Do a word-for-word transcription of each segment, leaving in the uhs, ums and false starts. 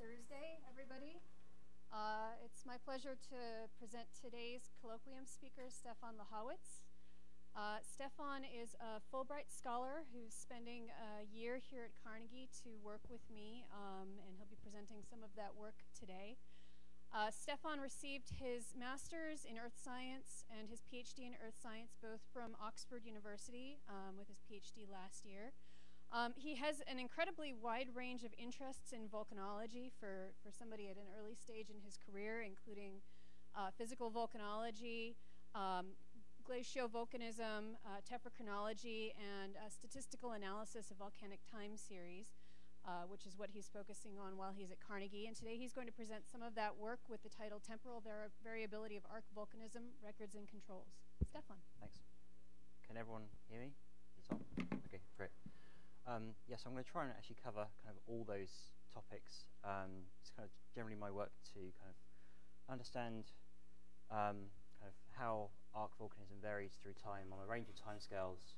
Thursday, everybody. Uh, it's my pleasure to present today's colloquium speaker, Stefan Lechowicz. Uh, Stefan is a Fulbright scholar who's spending a year here at Carnegie to work with me, um, and he'll be presenting some of that work today. Uh, Stefan received his master's in earth science and his PhD in earth science both from Oxford University um, with his PhD last year. Um, he has an incredibly wide range of interests in volcanology for, for somebody at an early stage in his career, including uh, physical volcanology, um, glaciovolcanism, uh, tephrochronology, and uh, statistical analysis of volcanic time series, uh, which is what he's focusing on while he's at Carnegie. And today he's going to present some of that work with the title Temporal Vari Variability of Arc Volcanism, Records and Controls. Stefan. Thanks. Can everyone hear me? Is it on? Okay, great. Um, yes, I'm going to try and actually cover kind of all those topics. Um, it's kind of generally my work to kind of understand um, kind of how arc volcanism varies through time on a range of timescales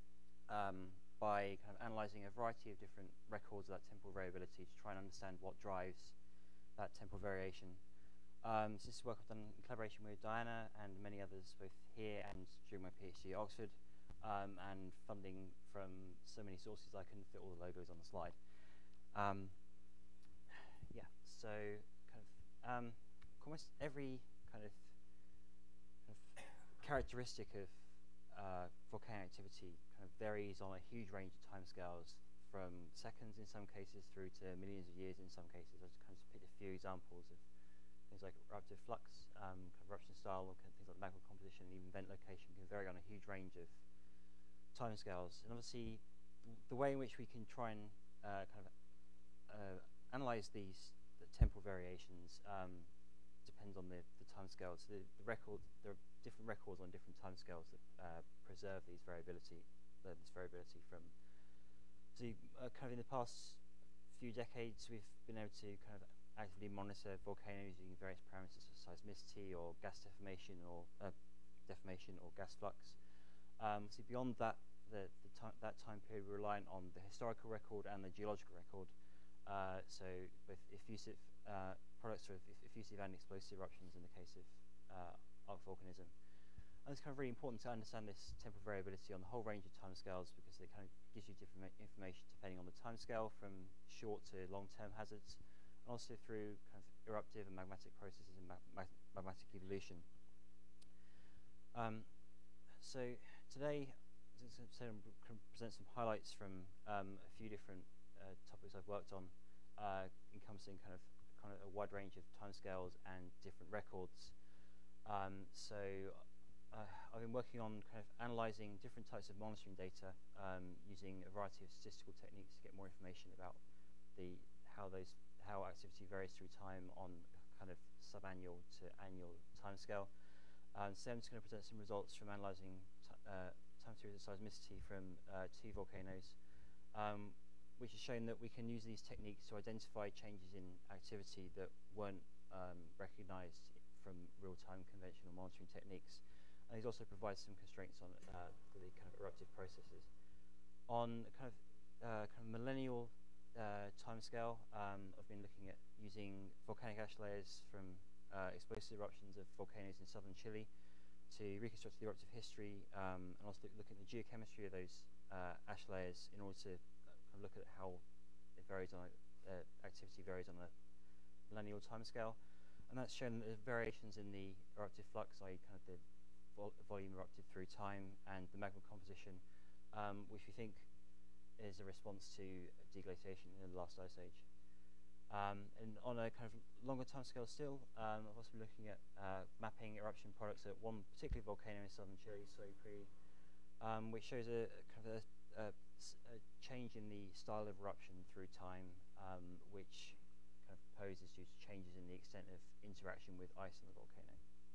um, by kind of analysing a variety of different records of that temporal variability to try and understand what drives that temporal variation. Um, so this is work I've done in collaboration with Diana and many others, both here and during my PhD at Oxford. Um, and funding from so many sources I couldn't fit all the logos on the slide. Um, yeah, so kind of um, almost every kind of, kind of characteristic of uh, volcanic activity kind of varies on a huge range of timescales, from seconds in some cases through to millions of years in some cases. I just kind of picked a few examples of things like eruptive flux, um, kind of eruption style, and things like magma composition, and even vent location can vary on a huge range of timescales. And obviously, the way in which we can try and uh, kind of uh, analyze these the temporal variations um, depends on the, the timescales. So the, the record, there are different records on different timescales that uh, preserve these variability, uh, this variability from. So uh, kind of in the past few decades, we've been able to kind of actively monitor volcanoes using various parameters such as seismicity or gas deformation or uh, deformation or gas flux. Um, so beyond that, the, the time, that time period, we're reliant on the historical record and the geological record. Uh, so both effusive uh, products of effusive and explosive eruptions in the case of uh, arc volcanism. And it's kind of really important to understand this temporal variability on the whole range of timescales because it kind of gives you different information depending on the timescale, from short to long-term hazards, and also through kind of eruptive and magmatic processes and mag mag magmatic evolution. Um, So today, as I said, I'm going to present some highlights from um, a few different uh, topics I've worked on, uh, encompassing kind of kind of a wide range of timescales and different records. Um, so uh, I've been working on kind of analysing different types of monitoring data um, using a variety of statistical techniques to get more information about the how those how activity varies through time on kind of subannual to annual timescale. Um, so I'm just going to present some results from analysing uh, time series of seismicity from uh, two volcanoes, um, which has shown that we can use these techniques to identify changes in activity that weren't um, recognised from real-time conventional monitoring techniques. And these also provide some constraints on uh, the kind of eruptive processes. On kind of, uh, kind of millennial uh, timescale, um, I've been looking at using volcanic ash layers from Uh, explosive eruptions of volcanoes in southern Chile to reconstruct the eruptive history um, and also look, look at the geochemistry of those uh, ash layers in order to uh, kind of look at how it varies on a, uh, activity varies on a millennial timescale. And that's shown that there's variations in the eruptive flux, that is kind of the vol volume erupted through time, and the magma composition, um, which we think is a response to deglaciation in the last ice age. Um, and on a kind of longer timescale still, um, I've also been looking at uh, mapping eruption products at one particular volcano in southern Chile, Soyupri, um, which shows a, a kind of a, a, a change in the style of eruption through time, um, which kind of poses due to changes in the extent of interaction with ice on the volcano.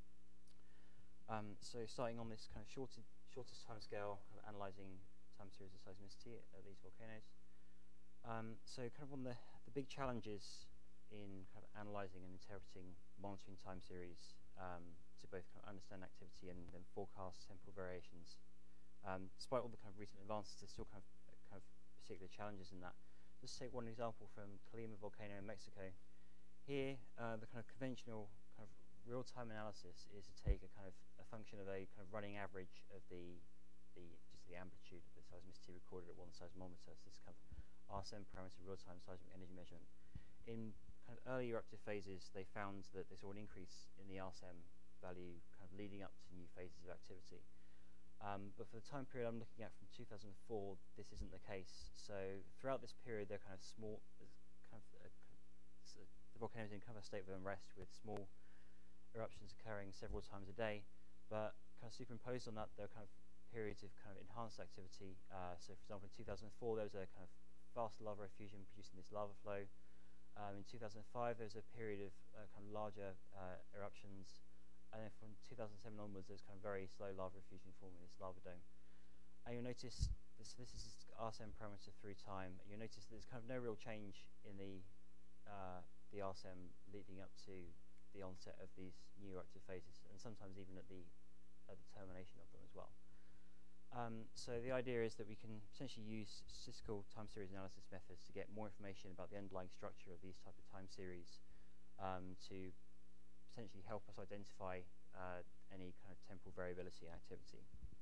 Um, so starting on this kind of shortest, shortest timescale, kind of analysing time series of seismicity at, at these volcanoes. Um, so kind of on the, the big challenges in kind of analysing and interpreting monitoring time series um, to both kind of understand activity and then forecast temporal variations. Um, despite all the kind of recent advances, there's still kind of, kind of particular challenges in that. Just take one example from Colima volcano in Mexico. here, uh, the kind of conventional kind of real-time analysis is to take a kind of a function of a kind of running average of the the just the amplitude of the seismicity recorded at one seismometer. So this kind of R S M parameter, real-time seismic energy measurement. In kind of early eruptive phases, they found that they saw an increase in the R S M value kind of leading up to new phases of activity. Um, but for the time period I'm looking at from two thousand four, this isn't the case. So throughout this period, they're kind of small, kind of, uh, so the volcano is in kind of a state of unrest with small eruptions occurring several times a day. But kind of superimposed on that, there are kind of periods of kind of enhanced activity. Uh, so for example, in two thousand four, there was a kind of fast lava effusion producing this lava flow. Um, in two thousand five, there was a period of uh, kind of larger uh, eruptions. And then from two thousand seven onwards, there's kind of very slow lava effusion forming this lava dome. And you'll notice, this, this is R S M parameter through time. You'll notice that there's kind of no real change in the, uh, the R S M leading up to the onset of these new eruptive phases, and sometimes even at the, at the termination of them as well. Um, so the idea is that we can essentially use statistical time series analysis methods to get more information about the underlying structure of these type of time series um, to potentially help us identify uh, any kind of temporal variability in activity.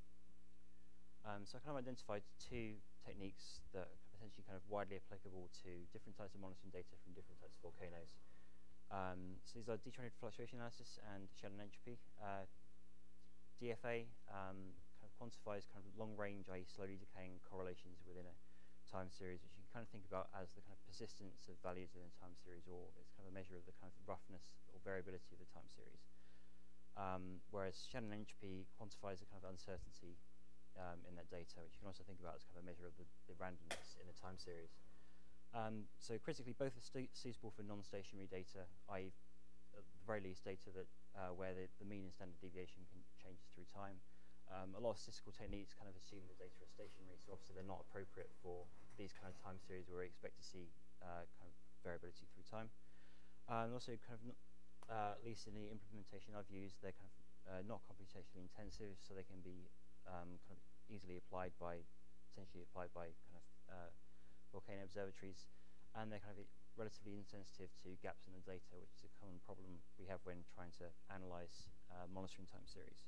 Um, so I kind of identified two techniques that are potentially kind of widely applicable to different types of monitoring data from different types of volcanoes. Um, so these are detrended fluctuation analysis and Shannon entropy. Uh, D F A um, kind of quantifies kind of long-range, that is slowly decaying correlations within a time series, which you can kind of think about as the kind of persistence of values within a time series, or it's kind of a measure of the kind of roughness or variability of the time series. Um, whereas Shannon entropy quantifies the kind of uncertainty um, in that data, which you can also think about as kind of a measure of the, the randomness in the time series. Um, so critically, both are suitable for non-stationary data, that is at the very least data that uh, where the, the mean and standard deviation can changes through time. Um, a lot of statistical techniques kind of assume the data are stationary, so obviously they're not appropriate for these kind of time series where we expect to see uh, kind of variability through time. Uh, and also kind of, uh, at least in the implementation I've used, they're kind of uh, not computationally intensive, so they can be um, kind of easily applied by, essentially applied by kind of uh, volcano observatories, and they're kind of relatively insensitive to gaps in the data, which is a common problem we have when trying to analyze uh, monitoring time series.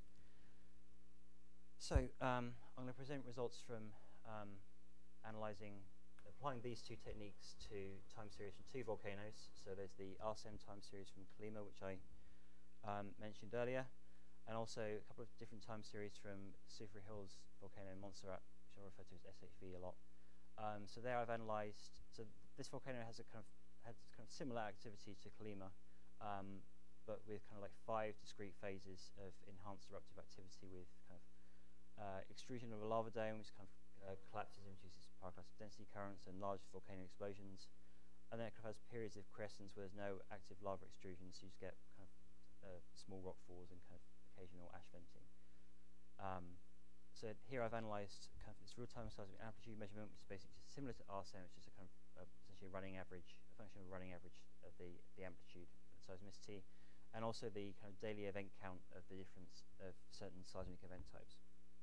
So um, I'm going to present results from um, analyzing, applying these two techniques to time series from two volcanoes. So there's the R S M time series from Colima, which I um, mentioned earlier, and also a couple of different time series from Soufriere Hills volcano in Montserrat, which I refer to as S H V a lot. Um, so there I've analysed, so this volcano has a kind of, has kind of similar activity to Colima, um, but with kind of like five discrete phases of enhanced eruptive activity with kind of uh, extrusion of a lava dome, which kind of uh, collapses and produces pyroclastic density currents and large volcano explosions. And then it kind of has periods of quiescence where there's no active lava extrusion, so you just get kind of uh, small rock falls and kind of occasional ash venting. Um, so here I've analysed kind of this real-time seismic amplitude measurement, which is basically just similar to R S M, which is a kind of uh, essentially a running average, a function of a running average of the, the amplitude and seismicity, and also the kind of daily event count of the difference of certain seismic event types.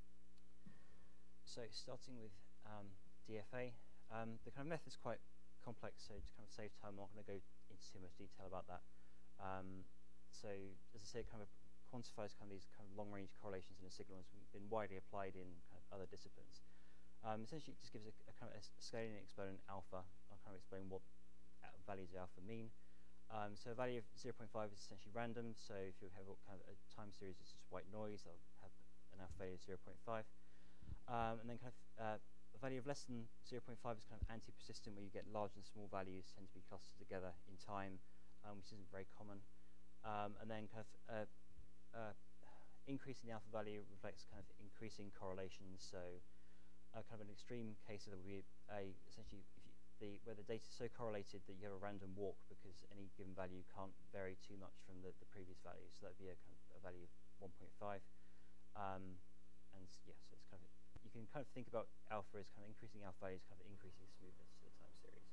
So starting with um, D F A, um, the kind of method's quite complex, so to kind of save time, I'm not going to go into too much detail about that. Um, so as I say, it kind of quantifies kind of these kind of long-range correlations in a signal, has been widely applied in kind of other disciplines. Um, essentially, it just gives a, a kind of a scaling exponent alpha. I'll kind of explain what values of alpha mean. Um, so a value of zero point five is essentially random. So if you have a kind of a time series, it's just white noise. That'll have an alpha value of zero point five. Um, and then kind of uh, a value of less than zero point five is kind of anti-persistent, where you get large and small values tend to be clustered together in time, um, which isn't very common. Um, and then kind of uh, uh, increase in the alpha value reflects kind of increasing correlations. So uh, kind of an extreme case of that would be a, essentially if you, the, where the data is so correlated that you have a random walk because any given value can't vary too much from the, the previous value. So that would be a kind of a value of one point five. Um, and yeah, so it's kind of, you can kind of think about alpha as kind of increasing alpha values, kind of increasing smoothness to the time series.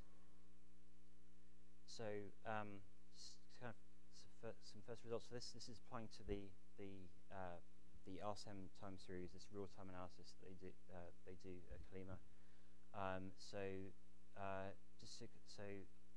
So um, just kind of some first results for this. This is applying to the the uh, the R S M time series, this real-time analysis that they do uh, they do at Colima. Um, so uh, just so, so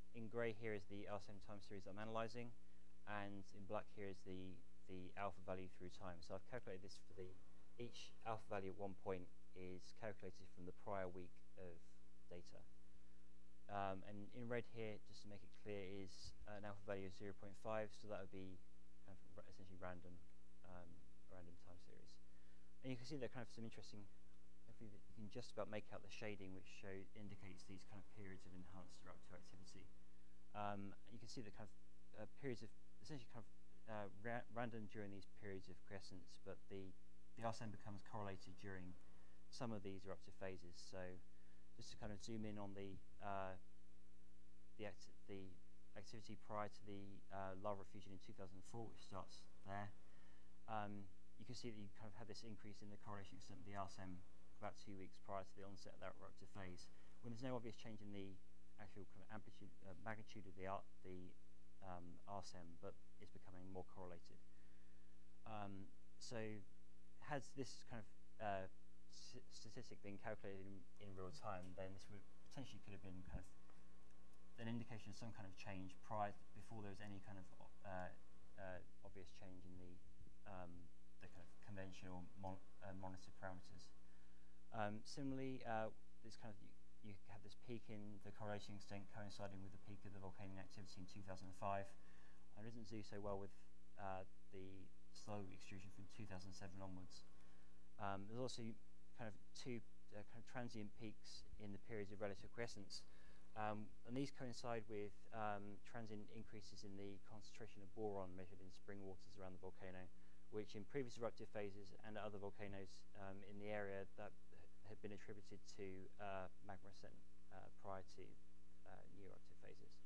in grey here is the R S M time series I'm analysing, and in black here is the, the alpha value through time. So I've calculated this for the, each alpha value at one point is calculated from the prior week of data. Um, and in red here, just to make it clear, is an alpha value of zero point five, so that would be kind of ra essentially random, um, random time series. And you can see there are kind of some interesting, hopefully you can just about make out the shading, which show indicates these kind of periods of enhanced eruptive activity. Um, you can see the kind of uh, periods of, essentially kind of uh, ra random during these periods of quiescence, but the, the R S M becomes correlated during some of these eruptive phases. So just to kind of zoom in on the uh, the, acti the activity prior to the uh, lava fusion in two thousand four, which starts there, um, you can see that you kind of have this increase in the correlation extent of the R S M about two weeks prior to the onset of that eruptive phase, when there's no obvious change in the actual kind of amplitude, uh, magnitude of the R the um, R S M, but it's becoming more correlated. Um, so has this kind of uh, statistic being calculated in, in real time, then this would potentially could have been kind of an indication of some kind of change prior before there was any kind of uh, uh, obvious change in the um, the kind of conventional mon uh, monitor parameters. Um, similarly, uh, this kind of you, you have this peak in the correlation extent coinciding with the peak of the volcanic activity in two thousand five. And it doesn't do so well with uh, the slow extrusion from two thousand seven onwards. Um, there's also kind of two uh, kind of transient peaks in the periods of relative quiescence, um, and these coincide with um, transient increases in the concentration of boron measured in spring waters around the volcano, which in previous eruptive phases and other volcanoes um, in the area that had been attributed to uh, magma ascent uh, prior to uh, new eruptive phases.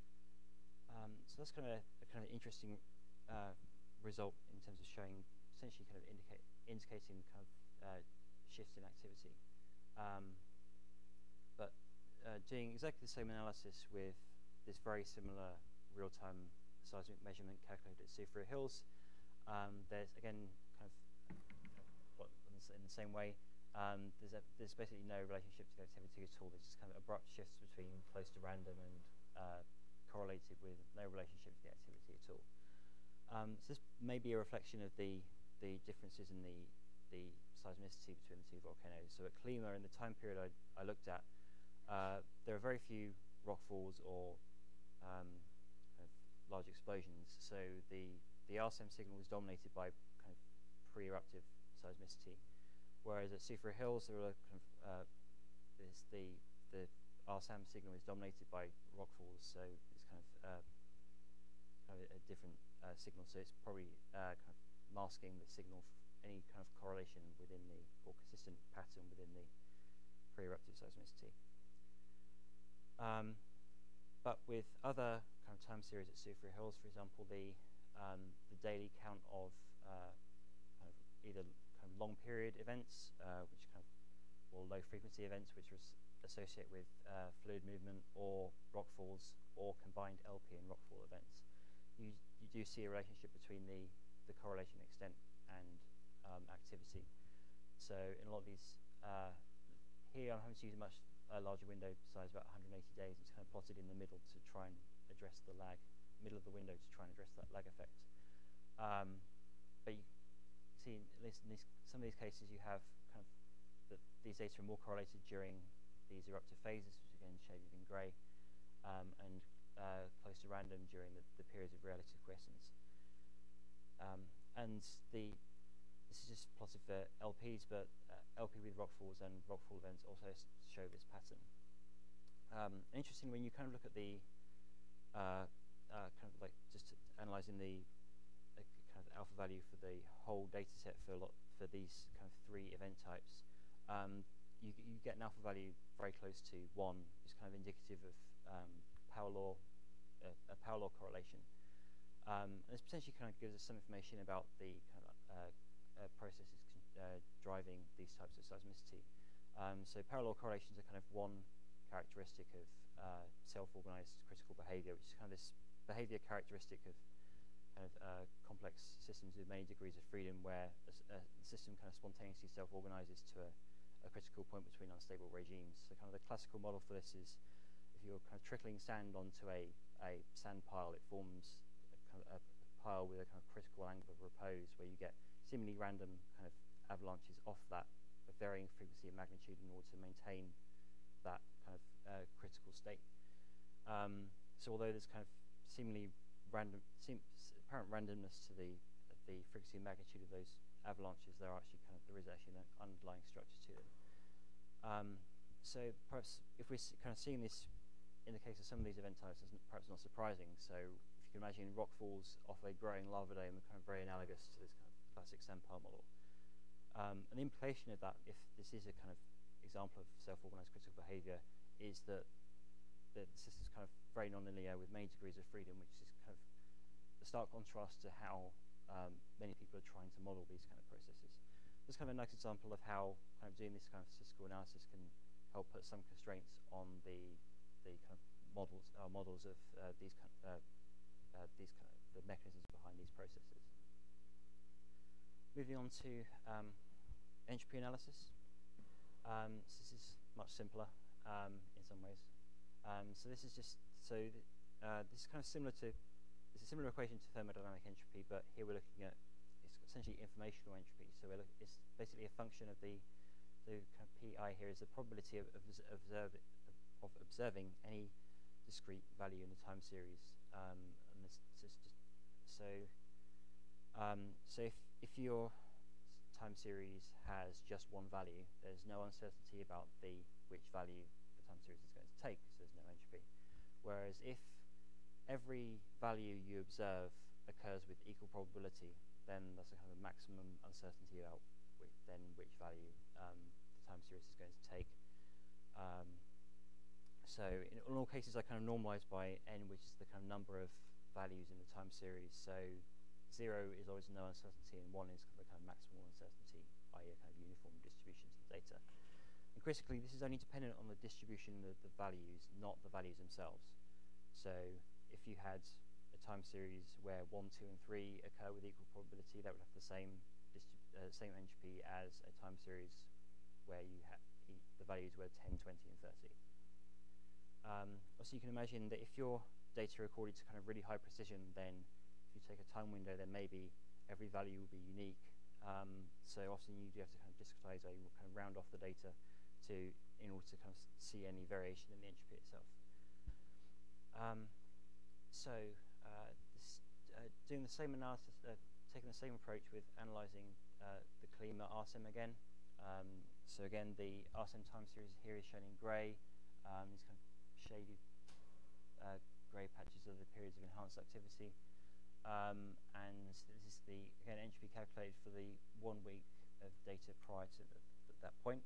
Um, so that's kind of a, a kind of interesting uh, result in terms of showing, essentially kind of indicate indicating kind of uh, shifts in activity, um, but uh, doing exactly the same analysis with this very similar real-time seismic measurement calculated at Soufriere Hills. Um, there's again kind of, kind of in the same way. Um, there's, a, there's basically no relationship to the activity at all. There's just kind of abrupt shifts between close to random and uh, correlated with no relationship to the activity at all. Um, so this may be a reflection of the the differences in the the seismicity between the two volcanoes. So at Klima, in the time period I, I looked at, uh, there are very few rockfalls or um, kind of large explosions. So the the R S M signal was dominated by kind of pre-eruptive seismicity, whereas at Soufriere Hills there are kind of uh, this, the the R S M signal is dominated by rockfalls. So it's kind of uh, kind of a, a different uh, signal. So it's probably uh, kind of masking the signal, f any kind of correlation within the, or consistent pattern within the pre-eruptive seismicity. Um, but with other kind of time series at Soufriere Hills, for example, the um, the daily count of uh, kind of either kind of long period events, uh, which kind of, or low frequency events, which was associated with uh, fluid movement, or rockfalls, or combined L P and rockfall events. You you do see a relationship between the the correlation extent and um, activity. So in a lot of these, uh, here I'm having to use a much uh, larger window size, about one hundred eighty days. It's kind of plotted in the middle to try and address the lag, middle of the window to try and address that lag effect. Um, but you see, at least in these, some of these cases, you have kind of that these data are more correlated during these eruptive phases, which again shaded in grey, um, and uh, close to random during the, the periods of relative quiescence. Um, and the this is just plotted for L Ps, but uh, L P with rockfalls and rockfall events also s show this pattern. Um, interesting when you kind of look at the uh, uh, kind of like just analysing the uh, kind of alpha value for the whole data set for a lot for these kind of three event types. Um, you you get an alpha value very close to one, which is kind of indicative of um, power law, uh, a power law correlation. Um, and this potentially kind of gives us some information about the kind of uh, uh, processes uh, driving these types of seismicity. Um, so parallel correlations are kind of one characteristic of uh, self-organized critical behavior, which is kind of this behavior characteristic of kind of uh, complex systems with many degrees of freedom, where a, a system kind of spontaneously self-organizes to a, a critical point between unstable regimes. So kind of the classical model for this is, if you're kind of trickling sand onto a, a sand pile, it forms a, kind of a pile with a kind of critical angle of repose where you get seemingly random kind of avalanches off that of varying frequency and magnitude in order to maintain that kind of uh, critical state. Um, so although there's kind of seemingly random, seem, apparent randomness to the the frequency and magnitude of those avalanches, there are actually kind of there is actually an underlying structure to them. Um, so perhaps if we're kind of seeing this in the case of some of these event types, it's perhaps not surprising. So if you can imagine rock falls off a growing lava dome, kind of very analogous to this kind of classic sand pile model. Um, and the implication of that, if this is a kind of example of self-organized critical behavior, is that the system's kind of very non-linear with many degrees of freedom, which is kind of a stark contrast to how um, many people are trying to model these kind of processes. This is kind of a nice example of how kind of doing this kind of statistical analysis can help put some constraints on the the kind of models uh, models of uh, these kind of, uh, uh, these kind of the mechanisms behind these processes. Moving on to um, entropy analysis. Um, so this is much simpler um, in some ways. Um, so this is just so th uh, this is kind of similar to it's a similar equation to thermodynamic entropy, but here we're looking at it's essentially informational entropy. So we're look, it's basically a function of the the kind of pi here is the probability of, of observe of observing any discrete value in the time series. Um, and this, this is just so um, so if if your time series has just one value, there's no uncertainty about the which value the time series is going to take, because there's no entropy. Whereas if every value you observe occurs with equal probability, then that's a kind of maximum uncertainty about which, then which value um, the time series is going to take. Um, so in all cases, I kind of normalize by n, which is the kind of number of values in the time series. So zero is always no uncertainty, and one is the kind of maximal uncertainty, that is a kind of uniform distribution to the data. And critically, this is only dependent on the distribution of the values, not the values themselves. So if you had a time series where one, two, and three occur with equal probability, that would have the same uh, same entropy as a time series where you have e the values were ten, twenty, and thirty. Um, also, you can imagine that if your data are recorded to kind of really high precision, then if you take a time window, then maybe every value will be unique. Um, so often you do have to kind of discretize, or you will kind of round off the data to in order to kind of see any variation in the entropy itself. Um, so uh, this, uh, doing the same analysis, uh, taking the same approach with analyzing uh, the Klima R S E M again. Um, so again, the R S E M time series here is shown in grey. Um, these kind of shaded uh, grey patches are the periods of enhanced activity. Um, and this is the again entropy calculated for the one week of data prior to the, th that point.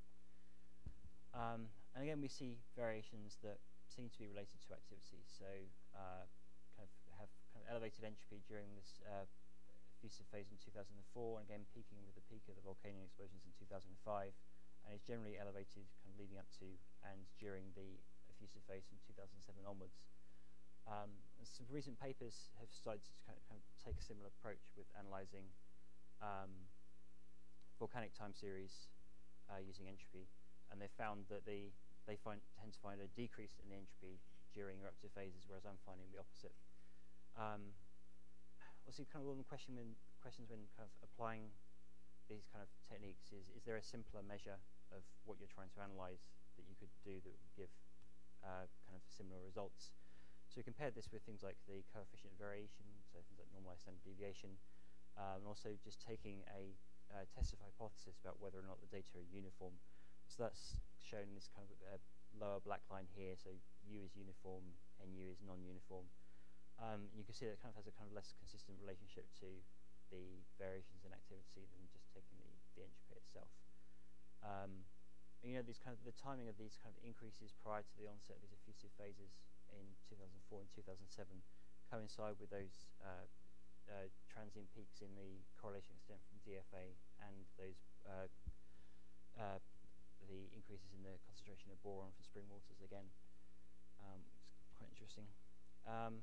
Um, and again, we see variations that seem to be related to activity. So uh, kind of have kind of elevated entropy during this uh, effusive phase in two thousand four, and again peaking with the peak of the volcano explosions in two thousand five, and is generally elevated kind of leading up to and during the effusive phase from two thousand seven onwards. Um, and some recent papers have started to kind of, kind of take a similar approach with analysing um, volcanic time series uh, using entropy, and they found that they they find tend to find a decrease in the entropy during eruptive phases, whereas I'm finding the opposite. Um, also, kind of one question when questions when kind of applying these kind of techniques is: is there a simpler measure of what you're trying to analyse that you could do that would give uh, kind of similar results? So we compared this with things like the coefficient of variation, so things like normalized standard deviation, um, and also just taking a uh, tested hypothesis about whether or not the data are uniform. So that's shown in this kind of uh, lower black line here. So U is uniform and U is non-uniform. Um, you can see that it kind of has a kind of less consistent relationship to the variations in activity than just taking the, the entropy itself. Um, and, you know, these kind of the timing of these kind of increases prior to the onset of these effusive phases in two thousand four and two thousand seven coincide with those uh, uh, transient peaks in the correlation extent from D F A and those uh, uh, the increases in the concentration of boron from spring waters again. Um, it's quite interesting. Um,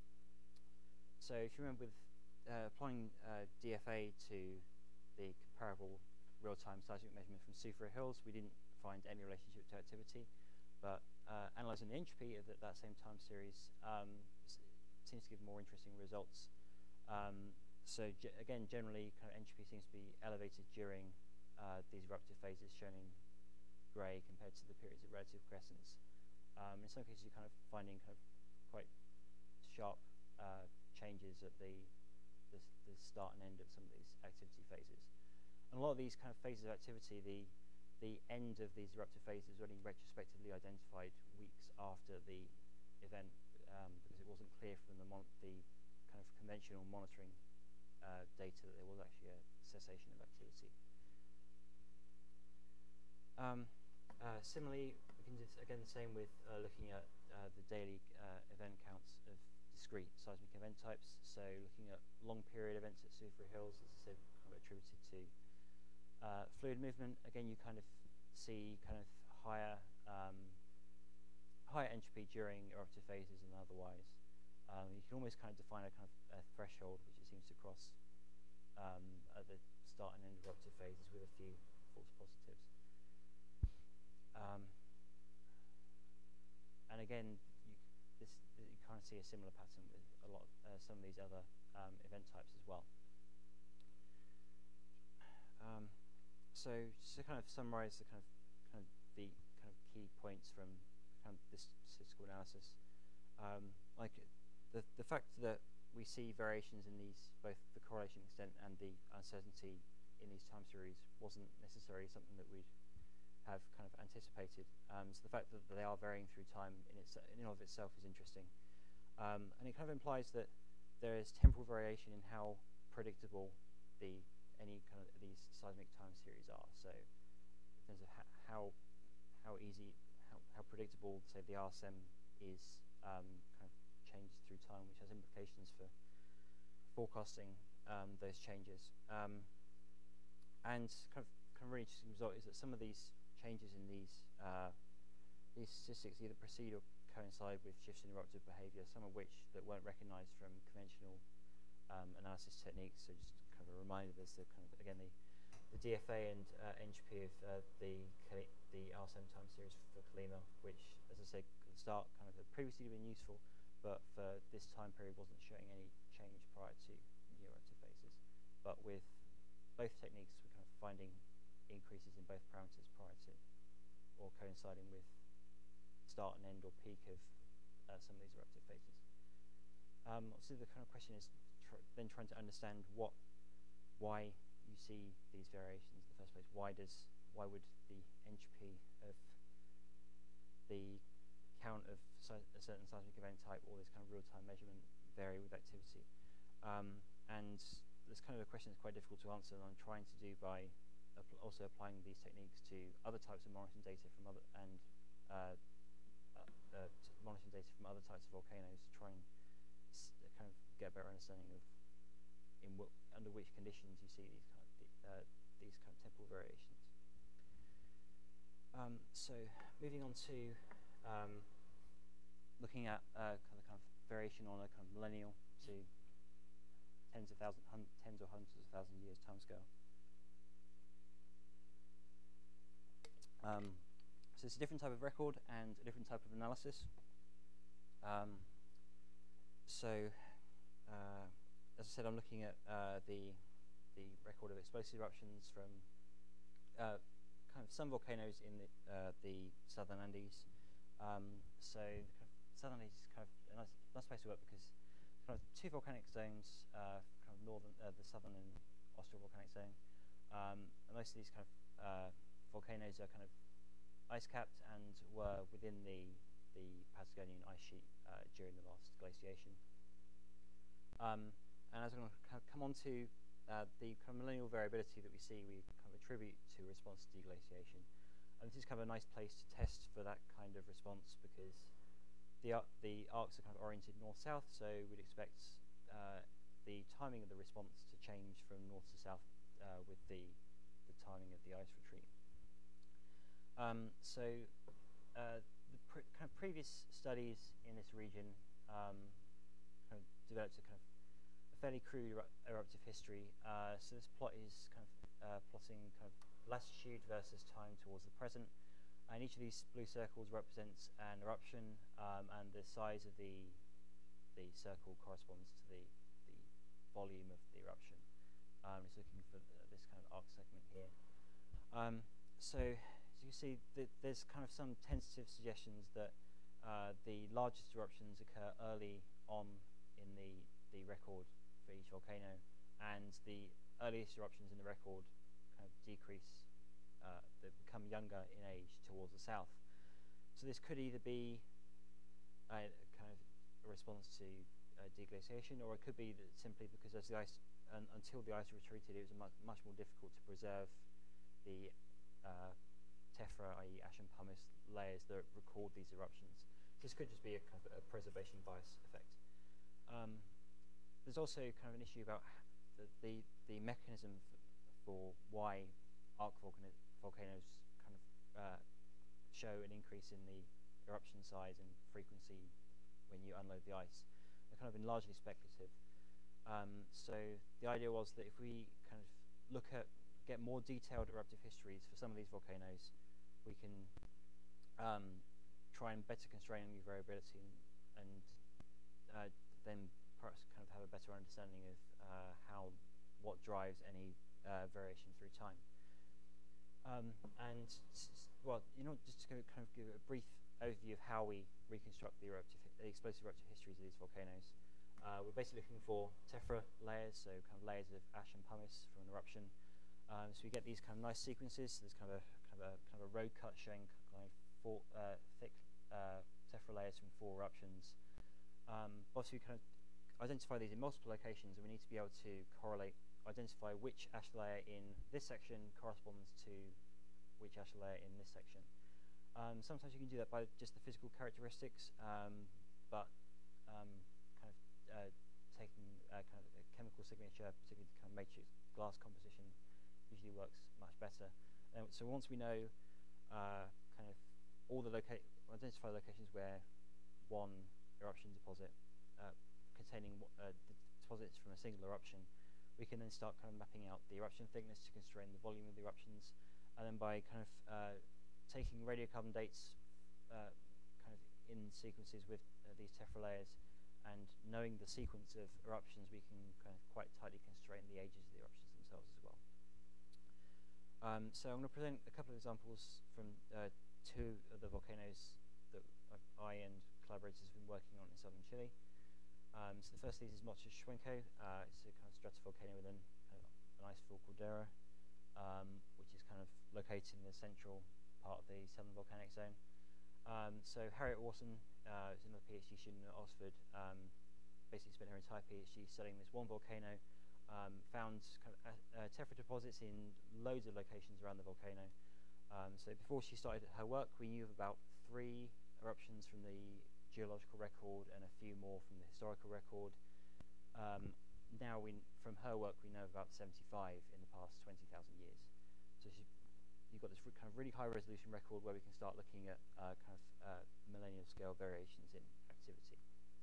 so if you remember with uh, applying uh, D F A to the comparable real-time seismic measurement from Soufriere Hills, we didn't find any relationship to activity. but uh, analysing the entropy of the, that same time series um, seems to give more interesting results. Um, so ge again, generally, kind of entropy seems to be elevated during uh, these eruptive phases, shown in grey, compared to the periods of relative quiescence. Um, in some cases, you're kind of finding kind of quite sharp uh, changes at the, the the start and end of some of these activity phases. And a lot of these kind of phases of activity, the the end of these eruptive phases was only retrospectively identified weeks after the event, um, because it wasn't clear from the mon the kind of conventional monitoring uh, data that there was actually a cessation of activity. Um, uh, similarly, we can do this again the same with uh, looking at uh, the daily uh, event counts of discrete seismic event types. So looking at long period events at Soufriere Hills, as I said, kind of attributed to uh, fluid movement. Again, you kind of see kind of higher um, higher entropy during eruptive phases than otherwise. Um, you can almost kind of define a kind of a threshold which it seems to cross um, at the start and end of eruptive phases with a few false positives. Um, and again, you, this, you kind of see a similar pattern with a lot, uh, some of these other um, event types as well. Um, so, just to kind of summarize the kind of, kind of the kind of key points from kind of this statistical analysis, um, like the the fact that we see variations in these, both the correlation extent and the uncertainty in these time series, wasn't necessarily something that we'd have kind of anticipated. Um, so the fact that they are varying through time in, its, in and of itself is interesting. Um, and it kind of implies that there is temporal variation in how predictable the any kind of these seismic time series are. So in terms of ha how how easy, how, how predictable, say, the R S M is, um, kind of changes through time, which has implications for forecasting um, those changes. Um, and kind of, kind of really interesting result is that some of these changes in these uh, these statistics either precede or coincide with shifts in eruptive behaviour, some of which that weren't recognised from conventional um, analysis techniques. So just kind of a reminder, there's the kind of, again, the, the D F A and uh, entropy of uh, the the R S M time series for Colima, which, as I said at the start, kind of had previously been useful, but for this time period wasn't showing any change prior to new eruptive phases. But with both techniques, we're kind of finding increases in both parameters prior to or coinciding with start and end or peak of uh, some of these eruptive phases. Um, so the kind of question is tr then trying to understand what, why you see these variations in the first place. Why does, why would the entropy of the count of a certain seismic event type or this kind of real-time measurement vary with activity? Um, and this kind of a question that's quite difficult to answer, and I'm trying to do by apl also applying these techniques to other types of monitoring data from other and uh, uh, uh, monitoring data from other types of volcanoes to try and s kind of get a better understanding of in w under which conditions you see these kind of th uh, these kind of temporal variations. Um, so moving on to um, looking at uh, kind of, kind of variation on a kind of millennial to tens of thousand, hun tens or hundreds of thousand years timescale. Um, so it's a different type of record and a different type of analysis. Um, so, uh, as I said, I'm looking at uh, the the record of explosive eruptions from uh, kind of some volcanoes in the, uh, the southern Andes. Um, so, kind of southern Andes is kind of a nice, nice place to work because kind of two volcanic zones, uh, kind of northern, uh, the southern and austral volcanic zone. Um, and most of these kind of uh, volcanoes are kind of ice-capped and were within the the Patagonian ice sheet uh, during the last glaciation. Um, and as I'm going to come on to uh, the kind of millennial variability that we see, we kind of attribute to response to deglaciation. And this is kind of a nice place to test for that kind of response because the ar the arcs are kind of oriented north-south, so we'd expect uh, the timing of the response to change from north to south uh, with the the timing of the ice retreat. Um, so uh, the pre kind of previous studies in this region um, kind of developed a kind of a fairly crude eru eruptive history. Uh, so this plot is kind of uh, plotting kind of latitude versus time towards the present, and each of these blue circles represents an eruption, um, and the size of the the circle corresponds to the the volume of the eruption. Um, it's looking for the, this kind of arc segment here. Um, so as you see, th there's kind of some tentative suggestions that uh, the largest eruptions occur early on in the the record for each volcano, and the earliest eruptions in the record kind of decrease. Uh, they become younger in age towards the south. So this could either be a, a kind of a response to uh, deglaciation, or it could be that simply because as the ice, un until the ice retreated, it was much, much more difficult to preserve the uh, tephra, that is ash and pumice layers that record these eruptions. This could just be a, kind of a preservation bias effect. Um, there's also kind of an issue about the, the, the mechanism for why arc volcano volcanoes kind of uh, show an increase in the eruption size and frequency when you unload the ice. They're kind of been largely speculative. Um, so the idea was that if we kind of look at, get more detailed eruptive histories for some of these volcanoes, we can um, try and better constrain the variability and, and uh, then perhaps kind of have a better understanding of uh, how, what drives any uh, variation through time. Um, and, well, you know, just to kind of give a brief overview of how we reconstruct the, eruptive, the explosive eruptive histories of these volcanoes. Uh, we're basically looking for tephra layers, so kind of layers of ash and pumice from an eruption. Um, so we get these kind of nice sequences. So there's kind of a kind of a kind of a road cut showing kind of four uh, thick uh, tephra layers from four eruptions. Um, obviously, we kind of identify these in multiple locations, and we need to be able to correlate. Identify which ash layer in this section corresponds to which ash layer in this section. Um, sometimes you can do that by just the physical characteristics, um, but um, kind of uh, taking uh, kind of a chemical signature, particularly the kind of matrix glass composition, usually works much better. And so once we know uh, kind of all the locate, identify locations where one eruption deposit uh, containing uh, the deposits from a single eruption, we can then start kind of mapping out the eruption thickness to constrain the volume of the eruptions, and then by kind of uh, taking radiocarbon dates uh, kind of in sequences with uh, these tephra layers, and knowing the sequence of eruptions, we can kind of quite tightly constrain the ages of the eruptions themselves as well. Um, so I'm going to present a couple of examples from uh, two of the volcanoes that I and collaborators have been working on in southern Chile. Um, so the first of these is Mochochuenco. Uh, it's a kind of stratovolcano within kind of an icefall caldera, um, which is kind of located in the central part of the southern volcanic zone. Um, so Harriet Watson uh, is another PhD student at Oxford. Um, basically spent her entire PhD studying this one volcano. Um, found kind of uh, uh, tephra deposits in loads of locations around the volcano. Um, so before she started her work, we knew of about three eruptions from the geological record and a few more from the historical record. Um, now, we, from her work, we know about seventy-five in the past twenty thousand years. So she, you've got this kind of really high resolution record where we can start looking at uh, kind of uh, millennial scale variations in activity.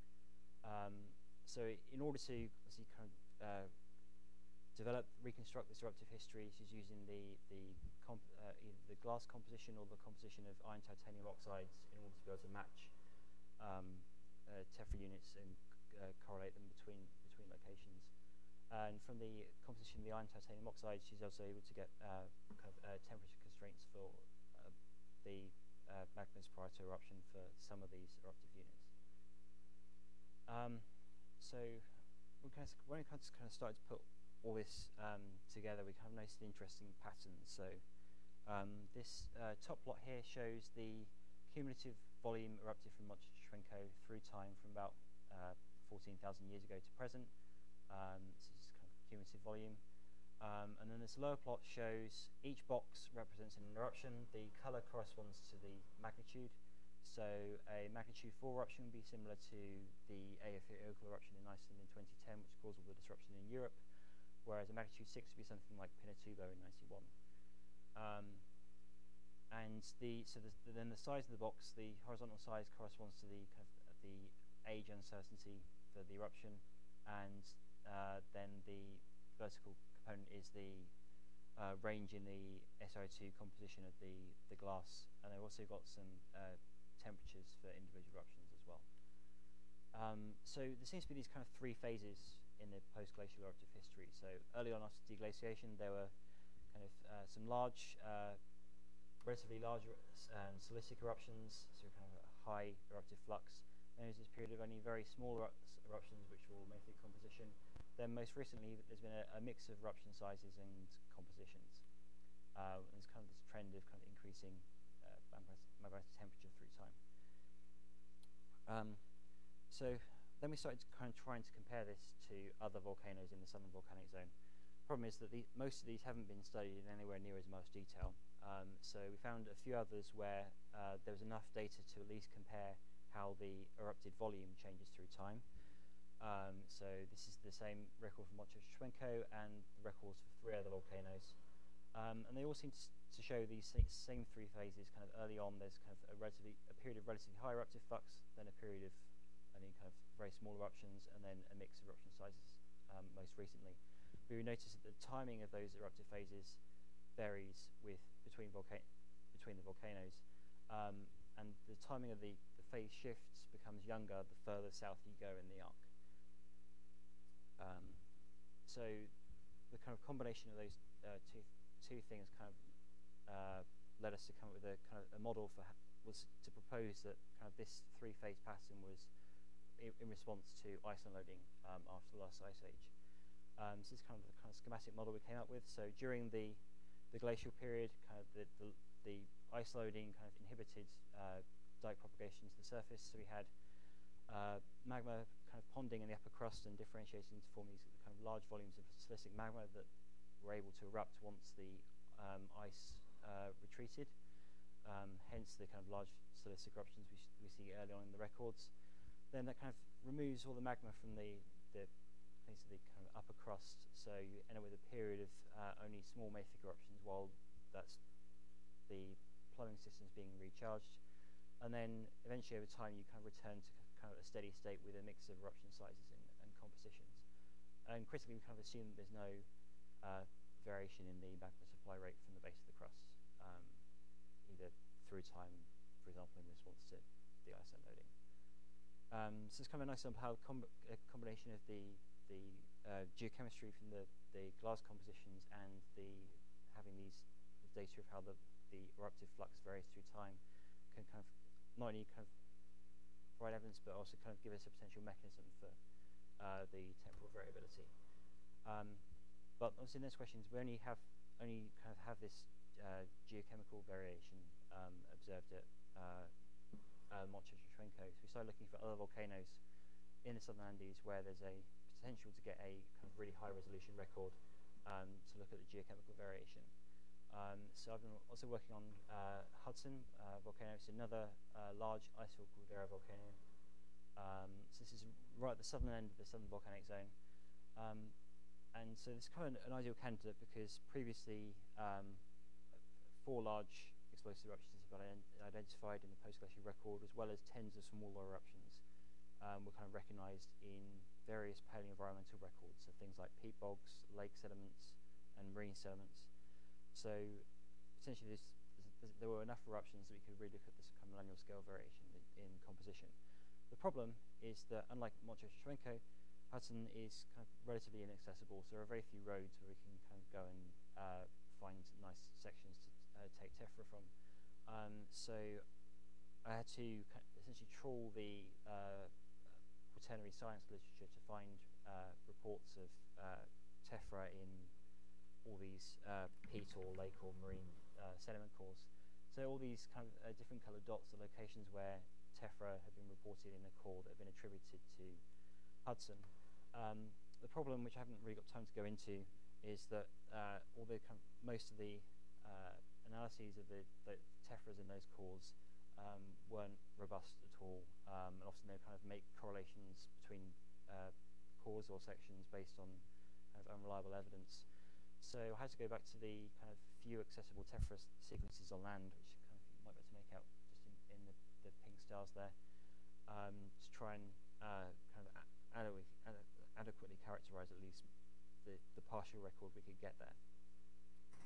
Um, so in order to obviously kind of uh, develop, reconstruct this eruptive history, she's using the the, comp uh, either the glass composition or the composition of iron titanium oxides in order to be able to match um, uh, tephra units and uh, correlate them between between locations. And from the composition of the iron titanium oxides, she's also able to get uh, kind of uh, temperature constraints for uh, the uh, magmas prior to eruption for some of these eruptive units. Um, so we kind of, when we kind of started to put all this um, together, we kind of noticed interesting patterns. So um, this uh, top plot here shows the cumulative volume erupted from Mochochuenco through time from about uh, fourteen thousand years ago to present. Um, this is kind of cumulative volume. Um, and then this lower plot shows each box represents an eruption. The color corresponds to the magnitude. So a magnitude four eruption would be similar to the Eyjafjallajökull eruption in Iceland in twenty ten, which caused all the disruption in Europe, whereas a magnitude six would be something like Pinatubo in ninety-one. Um, and the so the, the, then the size of the box, the horizontal size corresponds to the kind of uh, the age uncertainty for the eruption, and uh, then the vertical component is the uh, range in the S O two composition of the, the glass, and they've also got some uh, temperatures for individual eruptions as well. Um, so there seems to be these kind of three phases in the post-glacial eruptive history. So early on after deglaciation, there were kind of uh, some large, uh, relatively large um, silicic eruptions, so kind of a high eruptive flux. Then there's this period of only very small eru eruptions, which were all mafic composition. Then most recently, there's been a, a mix of eruption sizes and compositions. Uh, and there's kind of this trend of kind of increasing uh, magmatic temperature through time. Um, so then we started kind of trying to compare this to other volcanoes in the southern volcanic zone. Problem is that the, most of these haven't been studied in anywhere near as much detail. Um, so we found a few others where uh, there was enough data to at least compare how the erupted volume changes through time. Um, so this is the same record for Mochochenko and the records for three other volcanoes. Um, and they all seem to, to show these same three phases. Kind of early on, there's kind of a relatively a period of relatively high eruptive flux, then a period of only kind of very small eruptions, and then a mix of eruption sizes um, most recently. But we notice that the timing of those eruptive phases varies with between volca between the volcanoes, um, and the timing of the, the phase shifts becomes younger the further south you go in the arc. Um, so the kind of combination of those uh, two two things kind of uh, led us to come up with a kind of a model for was to propose that kind of this three-phase pattern was in, in response to ice unloading um, after the last ice age. Um, so this is kind of the kind of schematic model we came up with. So during the the glacial period, kind of the the, the ice loading kind of inhibited uh, dike propagation to the surface. So we had uh, magma kind of ponding in the upper crust and differentiating to form these kind of large volumes of silicic magma that were able to erupt once the um, ice uh, retreated. Um, hence the kind of large silicic eruptions we, we see early on in the records. Then that kind of removes all the magma from the, the basically kind of upper crust, so you end up with a period of uh, only small mafic eruptions while that's the plumbing system's being recharged. And then eventually over time you kind of return to kind of a steady state with a mix of eruption sizes and, and compositions. And critically, we kind of assume that there's no uh, variation in the magma supply rate from the base of the crust, um, either through time, for example, in response to the ice unloading. Um, so it's kind of a nice example how com a combination of the the uh, geochemistry from the the glass compositions and the having these the data of how the the eruptive flux varies through time can kind of not only kind of provide evidence, but also kind of give us a potential mechanism for uh, the temporal variability. Um, but obviously, the next question is we only have only kind of have this uh, geochemical variation um, observed at uh, uh, Mochochenko. So we started looking for other volcanoes in the southern Andes where there's a potential to get a kind of really high resolution record um, to look at the geochemical variation. Um, so I've been also working on uh, Hudson uh, volcano. It's another uh, large ice-filled caldera volcano. Um, so this is right at the southern end of the southern volcanic zone. Um, and so this is kind of an ideal candidate because previously um, four large explosive eruptions have been identified in the post-glacial record, as well as tens of smaller eruptions um, were kind of recognized in various paleoenvironmental records, so things like peat bogs, lake sediments, and marine sediments. So essentially this, this, there were enough eruptions that we could really look at this kind of annual scale variation in, in composition. The problem is that unlike Mochochenko, Hudson is kind of relatively inaccessible, so there are very few roads where we can kind of go and uh, find nice sections to uh, take tephra from. Um, so I had to essentially trawl the uh, quaternary science literature to find uh, reports of uh, tephra in all these uh, peat or lake or marine uh, sediment cores. So all these kind of uh, different coloured dots are locations where tephra have been reported in a core that have been attributed to Hudson. Um, the problem, which I haven't really got time to go into, is that uh, all the kind of, most of the uh, analyses of the, the tephras in those cores um, weren't robust at all, um, and often they kind of make correlations between uh, cores or sections based on kind of unreliable evidence. So I had to go back to the kind of few accessible tephra sequences on land, which kind of you might be able to make out just in, in the, the pink stars there, um, to try and uh, kind of adequately, adequately characterize at least the, the partial record we could get there.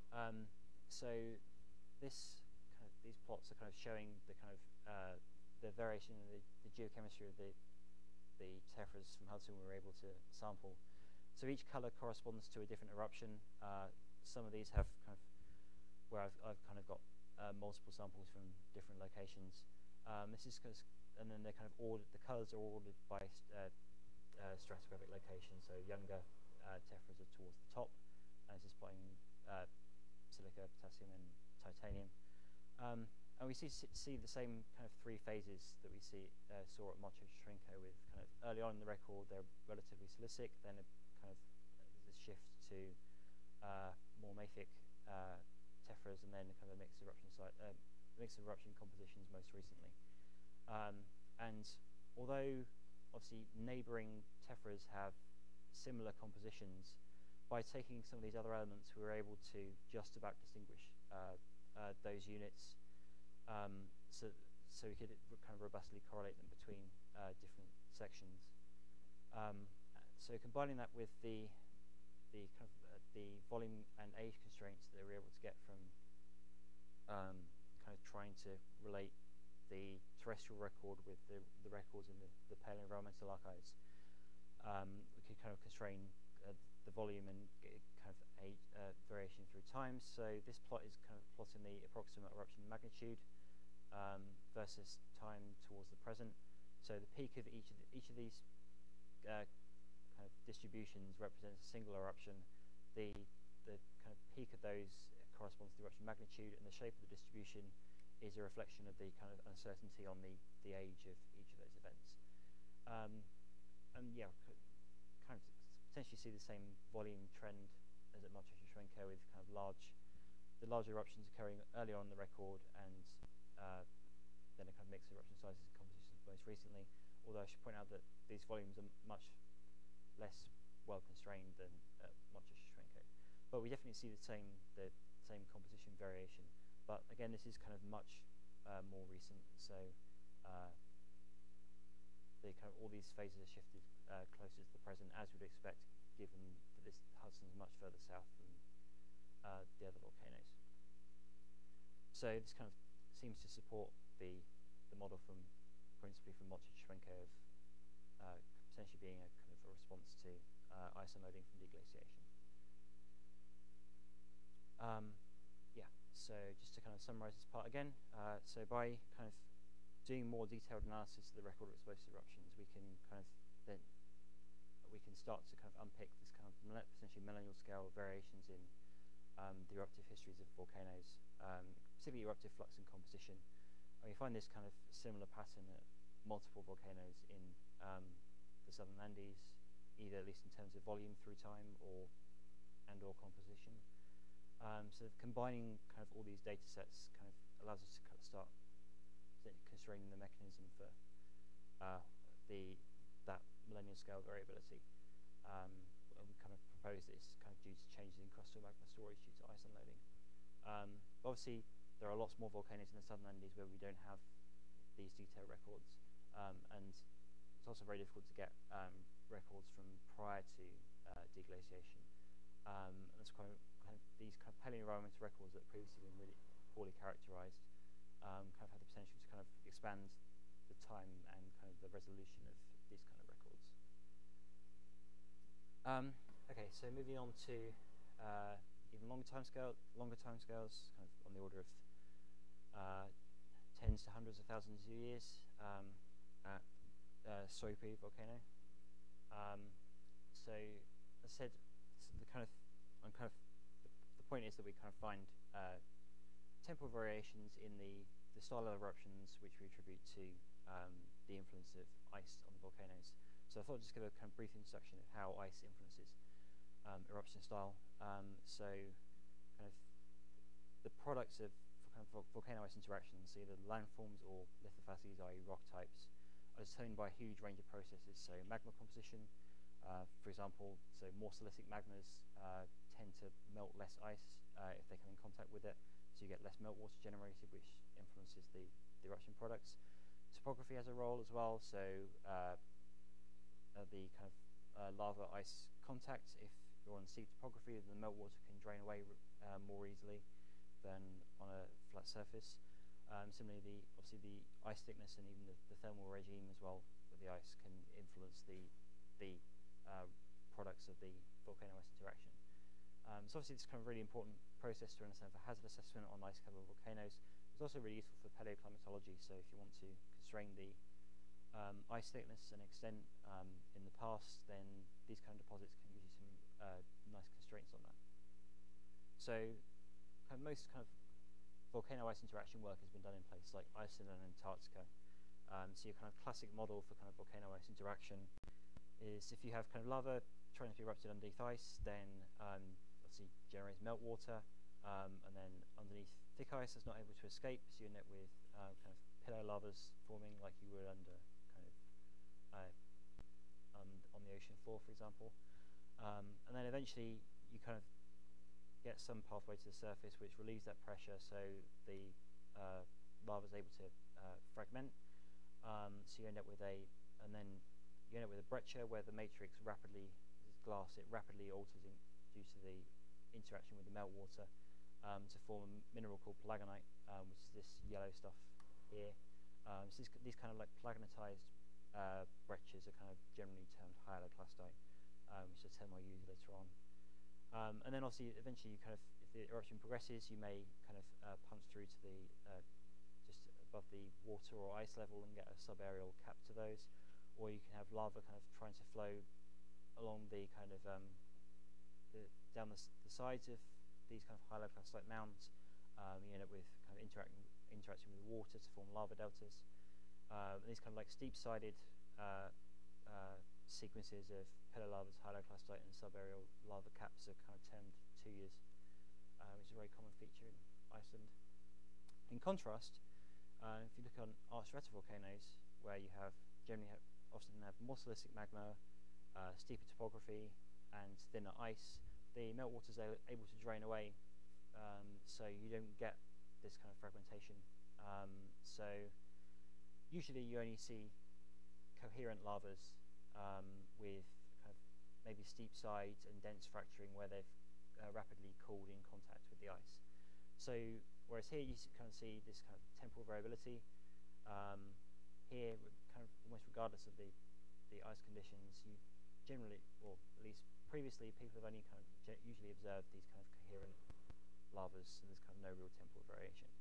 Um, so this kind of, these plots are kind of showing the kind of uh, the variation in the, the geochemistry of the the tephras from Hudson we were able to sample. So each color corresponds to a different eruption. Uh, some of these have kind of where I've, I've kind of got uh, multiple samples from different locations. Um, this is because, and then they're kind of ordered. The colors are ordered by uh, uh, stratigraphic location. So younger uh, tephras are towards the top, and this is plotting uh, silica, potassium, and titanium. Um, and we see see the same kind of three phases that we see uh, saw at Monte Trinco. With kind of early on in the record, they're relatively silicic. Then a kind of uh, there's a shift to uh, more mafic uh, tephras, and then kind of a mixed eruption site, uh, mixed eruption compositions most recently. Um, and although obviously neighbouring tephras have similar compositions, by taking some of these other elements, we were able to just about distinguish uh, uh, those units. Um, so, so we could kind of robustly correlate them between uh, different sections. Um, so combining that with the the kind of uh, the volume and age constraints that we were able to get from um, kind of trying to relate the terrestrial record with the, the records in the, the paleoenvironmental archives, um, we could kind of constrain uh, the volume and get kind of age uh, variation through time. So this plot is kind of plotting the approximate eruption magnitude um, versus time towards the present. So the peak of each of the, each of these uh, kind of distributions represents a single eruption. The the kind of peak of those corresponds to the eruption magnitude, and the shape of the distribution is a reflection of the kind of uncertainty on the the age of each of those events. Um, and yeah, kind of potentially see the same volume trend as at Monte Trinco, with kind of large, the large eruptions occurring early on in the record, and uh, then a kind of mix of eruption sizes and compositions most recently. Although I should point out that these volumes are much less well constrained than at Monte Trinco, but we definitely see the same the same composition variation. But again, this is kind of much uh, more recent, so uh, the kind of all these phases are shifted uh, closer to the present, as we'd expect, given that this Hudson's much further south than uh, the other volcanoes. So this kind of seems to support the the model from principally from Monte Trinco of uh, potentially being a kind of a response to uh, ice unloading from deglaciation. Um, yeah, so just to kind of summarize this part again, uh, so by kind of doing more detailed analysis of the record of explosive eruptions, we can kind of then we can start to kind of unpick this kind of potentially millennial scale variations in um, the eruptive histories of volcanoes, um, specifically eruptive flux and composition. And we find this kind of similar pattern at multiple volcanoes in um, the southern Andes, either at least in terms of volume through time or and or composition. Um, so combining kind of all these data sets kind of allows us to kind of start constraining the mechanism for uh, the that millennial scale variability. Um, and we kind of propose that it's kind of due to changes in crustal magma storage due to ice unloading. Um, obviously, there are lots more volcanoes in the southern Andes where we don't have these detailed records, um, and it's also very difficult to get um, records from prior to uh, deglaciation. Um, and that's quite kind of these kind of paleoenvironmental records that previously been really poorly characterized, um, kind of have the potential to kind of expand the time and kind of the resolution of these kind of records. Um, okay, so moving on to uh, even longer time scale, longer time scales, kind of on the order of uh, tens to hundreds of thousands of years um, at uh, Soipu volcano. Um, so, as I said, the kind of, I'm kind of, the, the point is that we kind of find uh, temporal variations in the the style of eruptions, which we attribute to um, the influence of ice on the volcanoes. So I thought I'd just give a kind of brief introduction of how ice influences um, eruption style. Um, so, kind of the products of kind of volcano ice interactions, either landforms or lithophases, that is rock types, are determined by a huge range of processes. So magma composition, uh, for example, so more silicic magmas uh, tend to melt less ice uh, if they come in contact with it, so you get less meltwater generated, which influences the, the eruption products. Topography has a role as well, so uh, uh, the kind of uh, lava ice contact, if you're on steep topography, then the meltwater can drain away uh, more easily than on a flat surface. Um, similarly, the obviously the ice thickness and even the, the thermal regime as well with the ice can influence the the uh, products of the volcano-ice interaction. Um, so obviously, it's kind of really important process to understand for hazard assessment on ice-covered volcanoes. It's also really useful for paleoclimatology. So if you want to constrain the um, ice thickness and extent um, in the past, then these kind of deposits can give you some uh, nice constraints on that. So kind of most kind of volcano ice interaction work has been done in places like Iceland and Antarctica. Um, so your kind of classic model for kind of volcano ice interaction is if you have kind of lava trying to be erupted underneath ice, then um, obviously generates meltwater, um, and then underneath thick ice that's not able to escape, so you end up with uh, kind of pillar lavas forming like you would under kind of uh, um, on the ocean floor, for example. Um, and then eventually you kind of get some pathway to the surface which relieves that pressure, so the uh, lava is able to uh, fragment. Um, so you end up with a, and then you end up with a breccia where the matrix rapidly, this glass, it rapidly alters in, due to the interaction with the meltwater um, to form a mineral called palagonite, um, which is this yellow stuff here. Um, so this, these kind of like palagonitized uh, breccias are kind of generally termed hyaloclastite, um, which is a term I'll use later on. Um, and then obviously eventually you kind of, if the eruption progresses, you may kind of uh, punch through to the uh, just above the water or ice level and get a subaerial cap to those, or you can have lava kind of trying to flow along the kind of um, the, down the, the sides of these kind of hyaloclastite mounds. Um, you end up with kind of interacting interacting with water to form lava deltas. Um, and these kind of like steep-sided uh, uh, sequences of pillar lavas, hyaloclastite, and subaerial lava caps are kind of termed tuyas, uh, which is a very common feature in Iceland. In contrast, uh, if you look on arch stratovolcanoes, where you have generally have, often have more silicic magma, uh, steeper topography, and thinner ice, the meltwater is able to drain away, um, so you don't get this kind of fragmentation. Um, so usually you only see coherent lavas um, with kind of maybe steep sides and dense fracturing where they've uh, rapidly cooled in contact with the ice. So whereas here you kind of see this kind of temporal variability, um, here kind of almost regardless of the, the ice conditions, you generally, or at least previously, people have only kind of usually observed these kind of coherent lavas, and there's kind of no real temporal variation.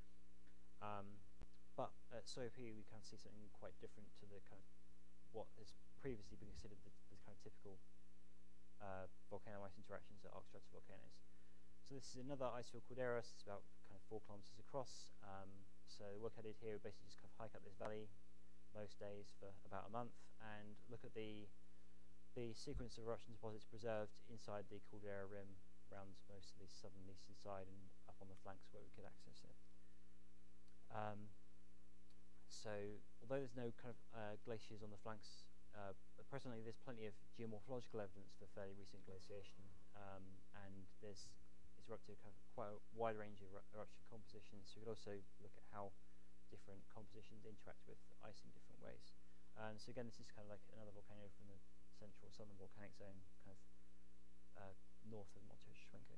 Um, but at S O P we kind of see something quite different to the kind of what has previously been considered the, the kind of typical uh, volcano ice interactions at arc stratovolcanoes. So this is another ice field called Eros. It's about kind of four kilometers across. Um, so the work I did here, basically just kind of hike up this valley most days for about a month and look at the the sequence of eruption deposits preserved inside the caldera rim around most of the southern and eastern side and up on the flanks where we could access it. Um, so although there's no kind of uh, glaciers on the flanks, uh, presently there's plenty of geomorphological evidence for fairly recent glaciation, um, and there's it's erupted kind of quite a wide range of er eruption compositions. So we could also look at how different compositions interact with ice in different ways. And so again, this is kind of like another volcano from the central southern volcanic zone, kind of uh, north of Monte Schwenke.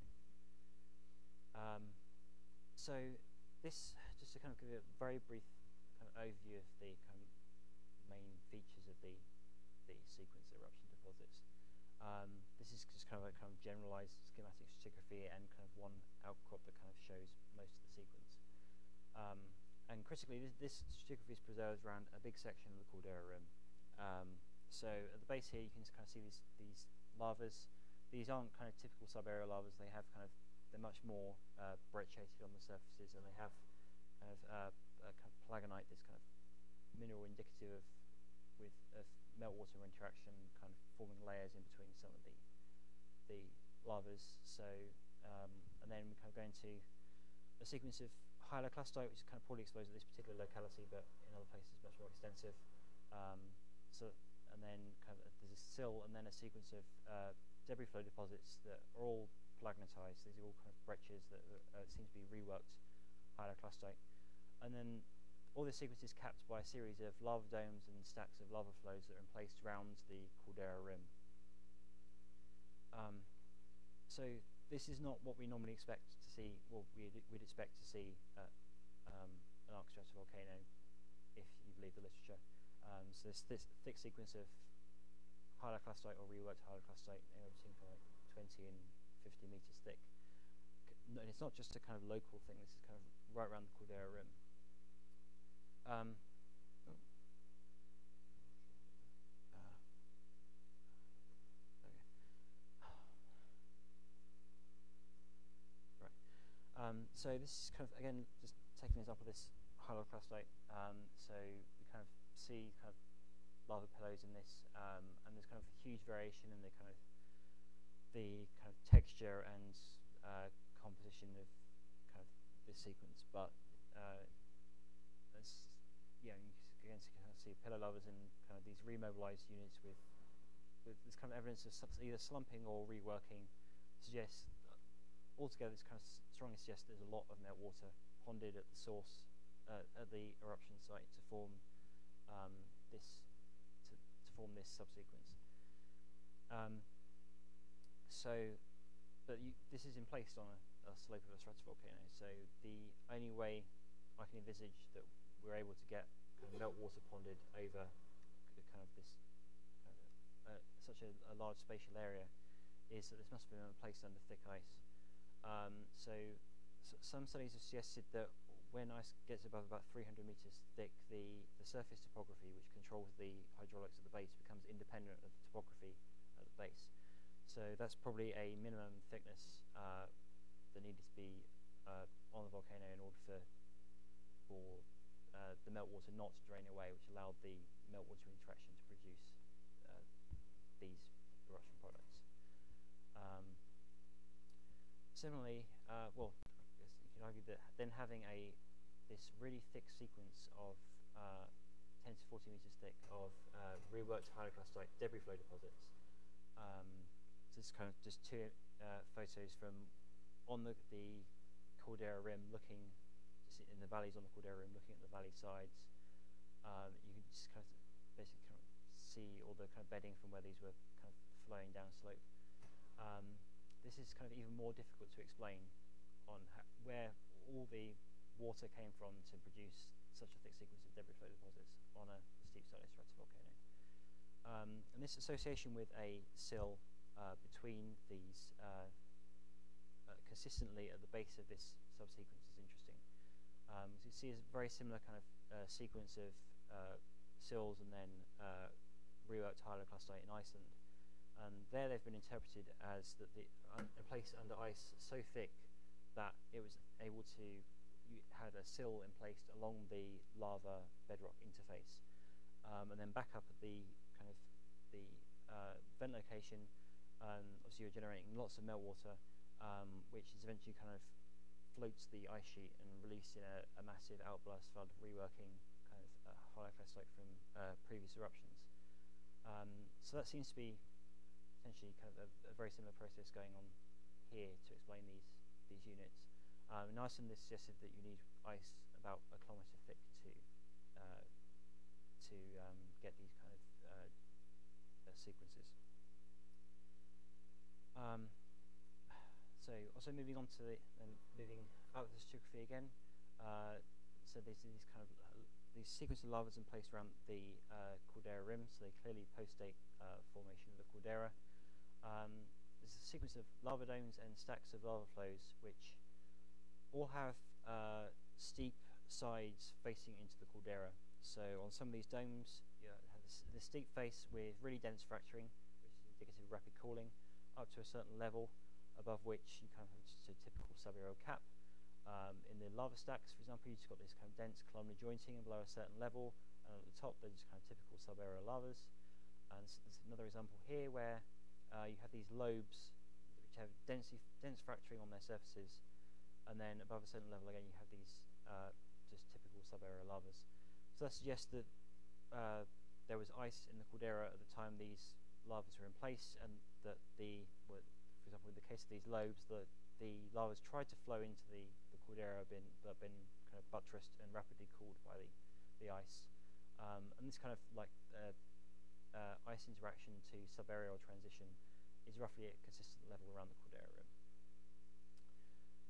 Um, so this, just to kind of give you a very brief kind of overview of the kind of main features of the the sequence of eruption deposits. Um, this is just kind of a kind of generalized schematic stratigraphy and kind of one outcrop that kind of shows most of the sequence. Um, and critically, this, this stratigraphy is preserved around a big section of the caldera rim. Um, so at the base here, you can just kind of see these these lavas. These aren't kind of typical subaerial lavas. They have kind of they're much more uh, brecciated on the surfaces, and they have kind of uh, a kind of palagonite, this kind of mineral indicative of with of meltwater interaction, kind of forming layers in between some of the the lavas. So um, and then we kind of go into a sequence of hyaloclastite, which is kind of poorly exposed at this particular locality, but in other places much more extensive. Um, so and then kind of a, there's a sill, and then a sequence of uh, debris flow deposits that are all palagonitized. These are all kind of breccias that uh, seem to be reworked hyaloclastite, and then all this sequence is capped by a series of lava domes and stacks of lava flows that are in place around the caldera rim. Um, so this is not what we normally expect to see, well, we'd, we'd expect to see at um, an arc stratovolcano, if you believe the literature. Um, so this, this thick sequence of hyaloclastite or reworked hyaloclastite, anywhere between kind of like twenty and fifty meters thick. C and it's not just a kind of local thing, this is kind of right around the Caldera rim. Um, oh. uh, okay. Right. Um, so this is kind of, again, just taking an example of this hyaloclastite. Um, so we kind of see kind of lava pillows in this, um, and there's kind of a huge variation in the kind of the kind of texture and uh, composition of kind of this sequence. But uh, as yeah, you can again kind of see pillow lavas in kind of these remobilized units with with this kind of evidence of either slumping or reworking. Suggests uh, altogether this kind of strongly suggests there's a lot of meltwater ponded at the source uh, at the eruption site to form um, this. form this subsequence. Um, so, but you, this is emplaced on a, a slope of a stratovolcano, so the only way I can envisage that we're able to get kind of meltwater ponded over kind of this kind of uh, such a, a large spatial area is that this must have been placed under thick ice. Um, so, so some studies have suggested that when ice gets above about three hundred meters thick, the, the surface topography, which controls the hydraulics at the base, becomes independent of the topography at the base. So that's probably a minimum thickness uh, that needed to be uh, on the volcano in order for, for uh, the meltwater not to drain away, which allowed the meltwater interaction to produce uh, these eruption products. Um, similarly, uh, well, I guess you can argue that then having a this really thick sequence of uh, ten to forty meters thick of uh, reworked hyaloclastite debris flow deposits. Um, so this is kind of just two uh, photos from on the, the Caldera rim, looking just in the valleys on the Caldera rim, looking at the valley sides. Um, you can just kind of basically kind of see all the kind of bedding from where these were kind of flowing down slope. Um, this is kind of even more difficult to explain on where all the water came from to produce such a thick sequence of debris flow deposits on a steep side stratovolcano. Um, and this association with a sill uh, between these uh, uh, consistently at the base of this subsequence is interesting. Um, so you see a very similar kind of uh, sequence of uh, sills and then uh, reworked hyaloclastite in Iceland. And there they've been interpreted as that the un a place under ice so thick that it was able to you had a sill emplaced along the lava bedrock interface, um, and then back up at the kind of the uh, vent location. Um, obviously, you're generating lots of meltwater, um, which is eventually kind of floats the ice sheet and released in a, a massive outburst flood of reworking kind of uh, hyaloclastite from uh, previous eruptions. Um, so that seems to be essentially kind of a, a very similar process going on here to explain these these units. Um, in Iceland, this suggested that you need ice about a kilometre thick to uh, to um, get these kind of uh, uh, sequences. Um, so, also moving on to the, and moving out of the stratigraphy again. Uh, so there's these kind of uh, these sequence of lavas in place around the uh, Caldera rim. So they clearly postdate uh, formation of the caldera. Um, there's a sequence of lava domes and stacks of lava flows, which all have uh, steep sides facing into the caldera. So on some of these domes, you know, have this, this steep face with really dense fracturing, which is indicative of rapid cooling, up to a certain level, above which you kind of have just a typical subaerial cap. Um, in the lava stacks, for example, you've just got this kind of dense columnar jointing, and below a certain level, and at the top, they're just kind of typical subaerial lavas. And so there's another example here where uh, you have these lobes which have densely, dense fracturing on their surfaces. And then above a certain level again you have these uh, just typical subaerial lavas. So that suggests that uh, there was ice in the caldera at the time these lavas were in place, and that the, well, for example, in the case of these lobes, the, the lavas tried to flow into the, the caldera been, but been kind of buttressed and rapidly cooled by the, the ice. Um, and this kind of like uh, uh, ice interaction to subaerial transition is roughly at a consistent level around the caldera rim.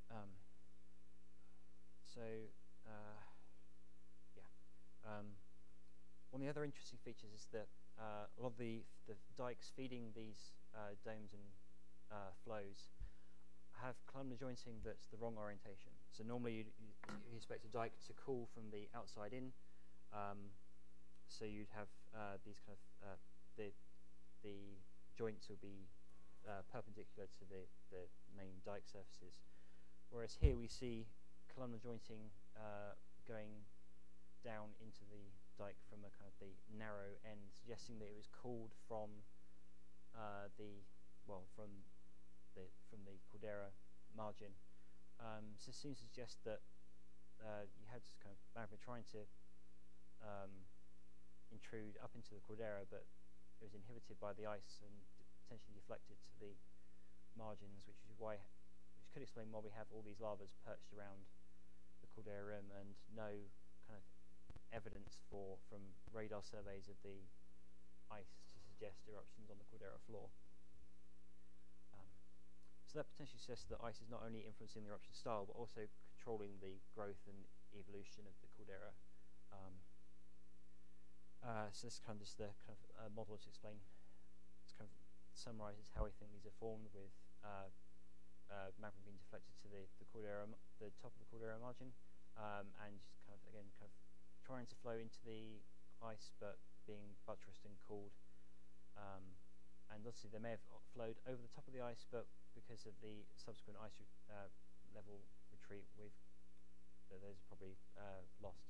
Um, so, uh, yeah. Um, one of the other interesting features is that uh, a lot of the, the dikes feeding these uh, domes and uh, flows have columnar jointing that's the wrong orientation. So normally you'd, you expect a dike to cool from the outside in. Um, so you'd have uh, these kind of, uh, the, the joints will be uh, perpendicular to the, the main dike surfaces. Whereas here we see columnar jointing uh, going down into the dike from a kind of the narrow end, suggesting that it was cooled from uh, the, well, from the from the caldera margin. Um, so it seems to suggest that uh, you had this kind of magma trying to um, intrude up into the caldera, but it was inhibited by the ice and potentially deflected to the margins, which is why, which could explain why we have all these lavas perched around the caldera rim and no kind of evidence for from radar surveys of the ice to suggest eruptions on the caldera floor. Um, so that potentially suggests that ice is not only influencing the eruption style, but also controlling the growth and evolution of the caldera. Um, uh, so this kind of just the kind of uh, model to explain. This kind of summarizes how we think these are formed, with uh, uh, magma being deflected to the the caldera, the top of the caldera margin, um, and just kind of again kind of trying to flow into the ice, but being buttressed and cooled. Um, and obviously they may have flowed over the top of the ice, but because of the subsequent ice re uh, level retreat, we've uh, those are probably uh, lost.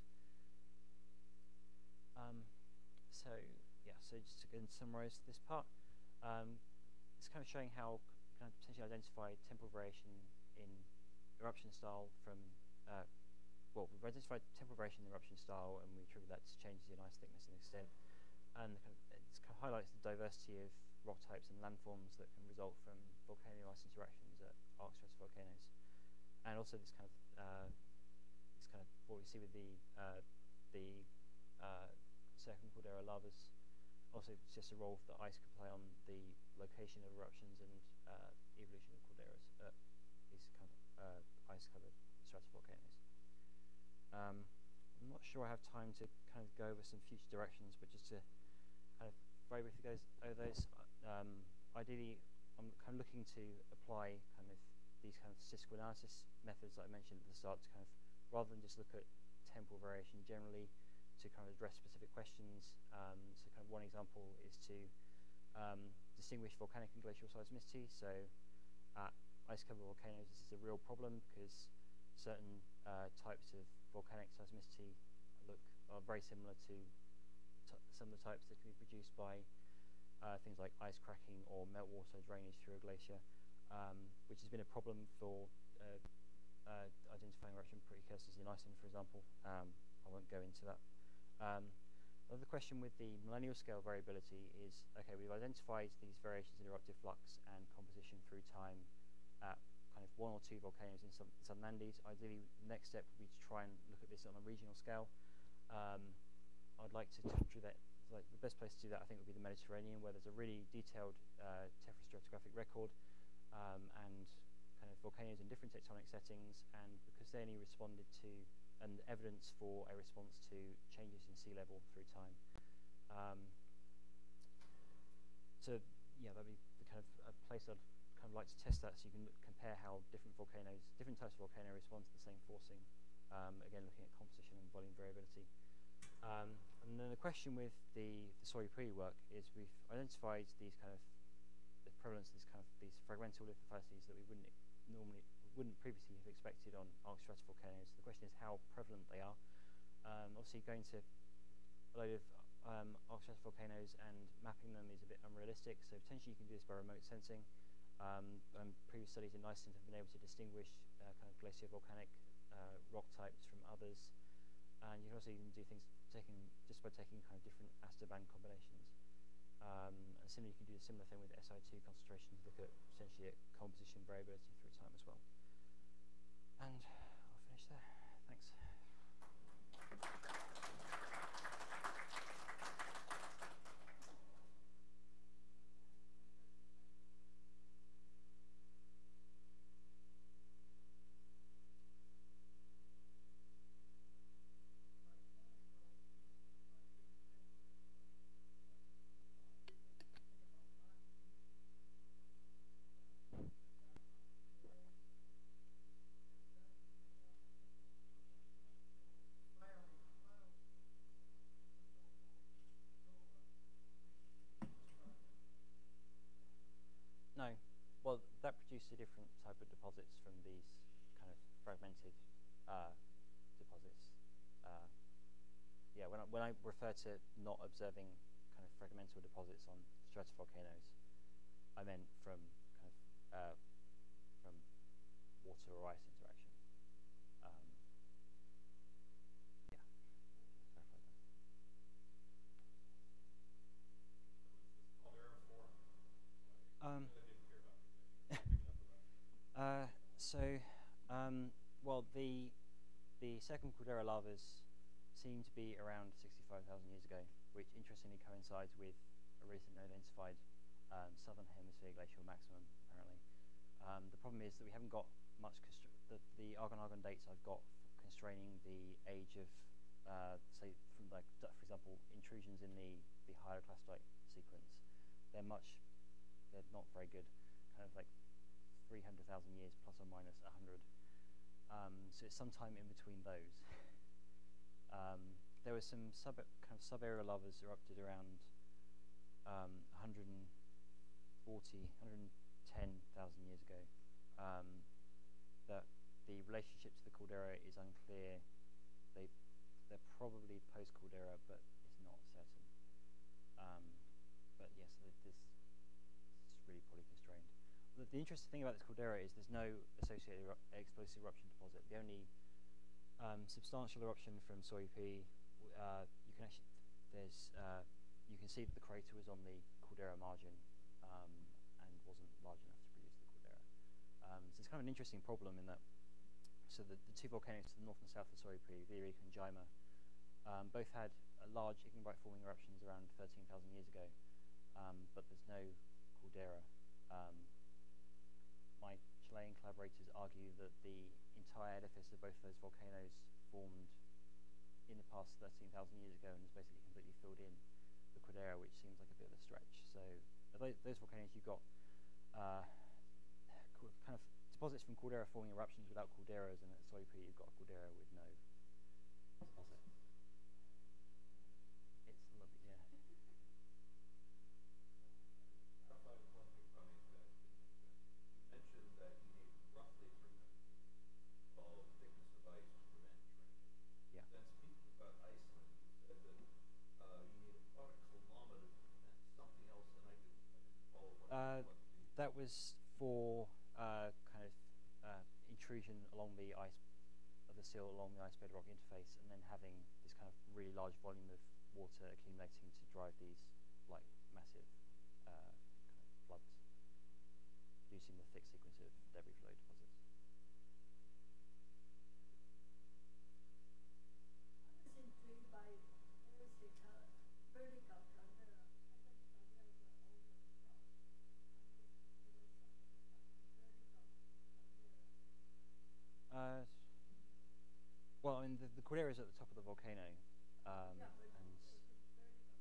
Um, so yeah, so just to again summarize this part, um, it's kind of showing how you can potentially identify temporal variation in eruption style from uh, well, we've identified temporal variation in eruption style, and we attribute that to changes in ice thickness and extent. And kind of, it kind of highlights the diversity of rock types and landforms that can result from volcano-ice interactions at arc stratovolcanoes. And also this kind of, uh, this kind of what we see with the uh, the uh, circumcaldera lavas also suggests a role that ice can play on the location of eruptions and uh, evolution of calderas at these kind of uh, ice-covered stratovolcanoes. Um, I'm not sure I have time to kind of go over some future directions, but just to kind of very briefly go over those. Um, ideally, I'm kind of looking to apply kind of these kind of statistical analysis methods that I mentioned at the start to kind of, rather than just look at temporal variation generally, to kind of address specific questions. Um, so kind of one example is to um, distinguish volcanic and glacial seismicity. So at ice-covered volcanoes, this is a real problem because certain uh, types of volcanic seismicity look are very similar to t some of the types that can be produced by uh, things like ice cracking or meltwater drainage through a glacier, um, which has been a problem for uh, uh, identifying eruption precursors in Iceland, for example. Um, I won't go into that. Um, another question with the millennial scale variability is, okay, we've identified these variations in eruptive flux and composition through time at kind of one or two volcanoes in some Southern Andes. Ideally, the next step would be to try and look at this on a regional scale. Um, I'd like to do that. Like the best place to do that, I think, would be the Mediterranean, where there's a really detailed uh, tephrostratigraphic record um, and kind of volcanoes in different tectonic settings, and because they only responded to and evidence for a response to changes in sea level through time. Um, so yeah, that'd be the kind of a place I'd kind of like to test that, so you can look, compare how different volcanoes, different types of volcano respond to the same forcing. Um, again, looking at composition and volume variability. Um, and then the question with the, the Soyapuri work is we've identified these kind of the prevalence of these kind of these fragmental lithofacies that we wouldn't normally wouldn't previously have expected on arc stratovolcanoes. The question is how prevalent they are. Um, obviously, going to a load of um, arc stratovolcanoes and mapping them is a bit unrealistic. So potentially you can do this by remote sensing. Um, and previous studies in Iceland have been able to distinguish uh, kind of glacier volcanic uh, rock types from others. And you can also even do things taking just by taking kind of different aster band combinations. Um, and similarly, you can do a similar thing with S I two concentrations, look at essentially at composition variability through time as well. And I'll finish there. Thanks. that produce a different type of deposits from these kind of fragmented uh, deposits? Uh, yeah, when I, when I refer to not observing kind of fragmental deposits on stratovolcanoes, I meant from kind of uh, from water or ice interaction. Um, yeah, clarify that. Um, uh, so, um, well, the the second caldera lavas seem to be around sixty-five thousand years ago, which interestingly coincides with a recently identified um, southern hemisphere glacial maximum, apparently. Um, the problem is that we haven't got much, the, the Argon-Argon dates I've got constraining the age of, uh, say, from like, for example, intrusions in the, the hyaloclastite sequence. They're much, they're not very good, kind of like three hundred thousand years plus or minus one hundred. Um, so it's sometime in between those. um, there were some sub kind of sub-area lavas erupted around um, one hundred forty, one hundred ten thousand years ago. Um, that the relationship to the caldera is unclear. They they're probably post-caldera, but it's not certain. Um, but yes, yeah, so this it's really probably constrained. The, the interesting thing about this caldera is there's no associated eru explosive eruption deposit. The only um, substantial eruption from Soipi, uh, you can actually there's uh, you can see that the crater was on the caldera margin um, and wasn't large enough to produce the caldera. Um, so it's kind of an interesting problem in that. So the, the two volcanoes to the north and south of Soipi, Virik and Jaima, um, both had uh, large ignimbrite forming eruptions around thirteen thousand years ago, um, but there's no caldera. Um, my Chilean collaborators argue that the entire edifice of both those volcanoes formed in the past thirteen thousand years ago and is basically completely filled in the caldera, which seems like a bit of a stretch. So those, those volcanoes, you've got uh, kind of deposits from caldera forming eruptions without calderas, and at Soipi you've got a caldera with no deposit. It's lovely, yeah. Yeah. Then speaking about Iceland, you said that uh, you need about a kilometer to prevent something else, and I didn't, I didn't follow what, Uh, what the... that was for uh, kind of uh, intrusion along the ice of the sill along the ice bedrock interface, and then having this kind of really large volume of water accumulating to drive these like massive uh, kind of floods, producing the thick sequence of debris flow deposits. I was intrigued by everything uh, vertical caldera. Uh, well, I mean, the, the caldera is at the top of the volcano, um, Yeah, but and if it's vertical,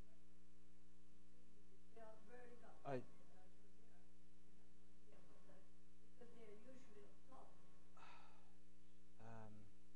they are vertical. I, uh, caldera. I have no idea about that, because they are usually on top. um,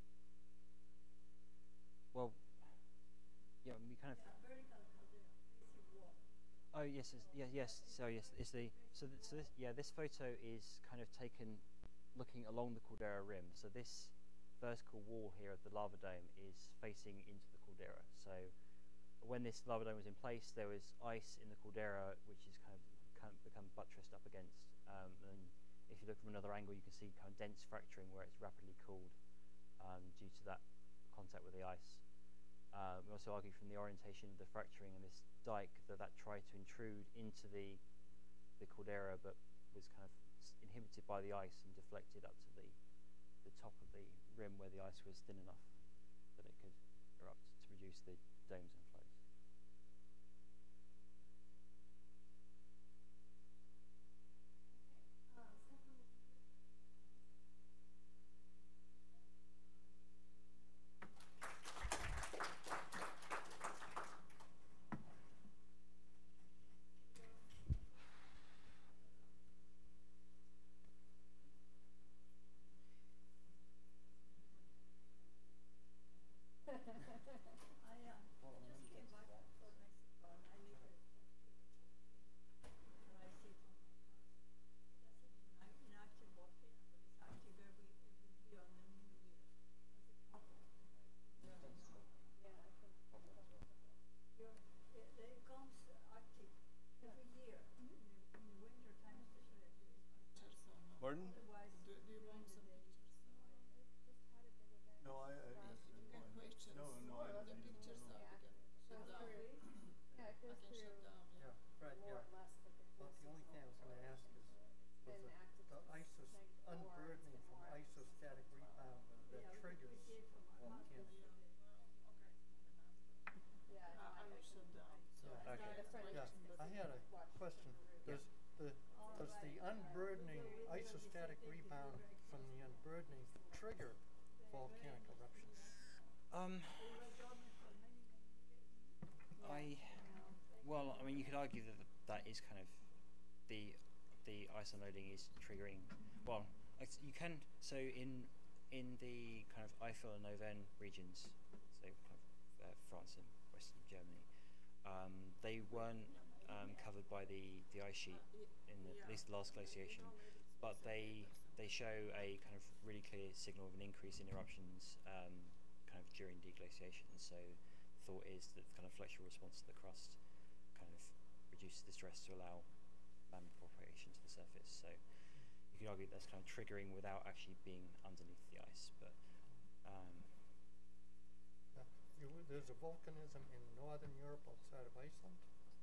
well, yeah, we kind of. Yeah, vertical caldera, facing wall. Oh yes, it's, yeah, yes. So yes, it's the so, th so this yeah this photo is kind of taken looking along the caldera rim. So this vertical wall here of the lava dome is facing into the caldera. So when this lava dome was in place, there was ice in the caldera, which is kind of, kind of become buttressed up against. Um, and if you look from another angle, you can see kind of dense fracturing where it's rapidly cooled um, due to that contact with the ice. Uh, we also argue from the orientation of the fracturing and this dike that that tried to intrude into the the caldera, but was kind of inhibited by the ice and deflected up to the the top of the rim where the ice was thin enough that it could erupt to produce the domes and flows. Uh, second, I am. Just no, I, I. If you get questions, No, no, I the don't need to pictures know. up, we can shut down. Yeah, it I goes can through shut down, yeah. Yeah, right, more yeah. or less the thickness. But the only thing I was gonna ask is, was been the, active the since isos, ninety-four, it's unburdening been from more active since isostatic twelve. rebound that triggers volcanic. Yeah, no, I, I will shut down. So Yeah. it's Okay. not a friend Yeah, but I had a Watch question. through. Does the, does the unburdening isostatic rebound from the unburdening trigger volcanic eruptions? Um, I, well, I mean, you could argue that that is kind of the the ice unloading is triggering. Well, it's- you can so in in the kind of Eifel and Auvergne regions, so kind of uh, France and Western Germany, um, they weren't um, covered by the the ice sheet in the, at least the last glaciation, but they they show a kind of really clear signal of an increase in eruptions um, kind of during deglaciation. So the thought is that the kind of flexural response to the crust kind of reduces the stress to allow magma propagation to the surface. So you could argue that's kind of triggering without actually being underneath the ice. But um, Yeah. You, there's a volcanism in northern Europe outside of Iceland.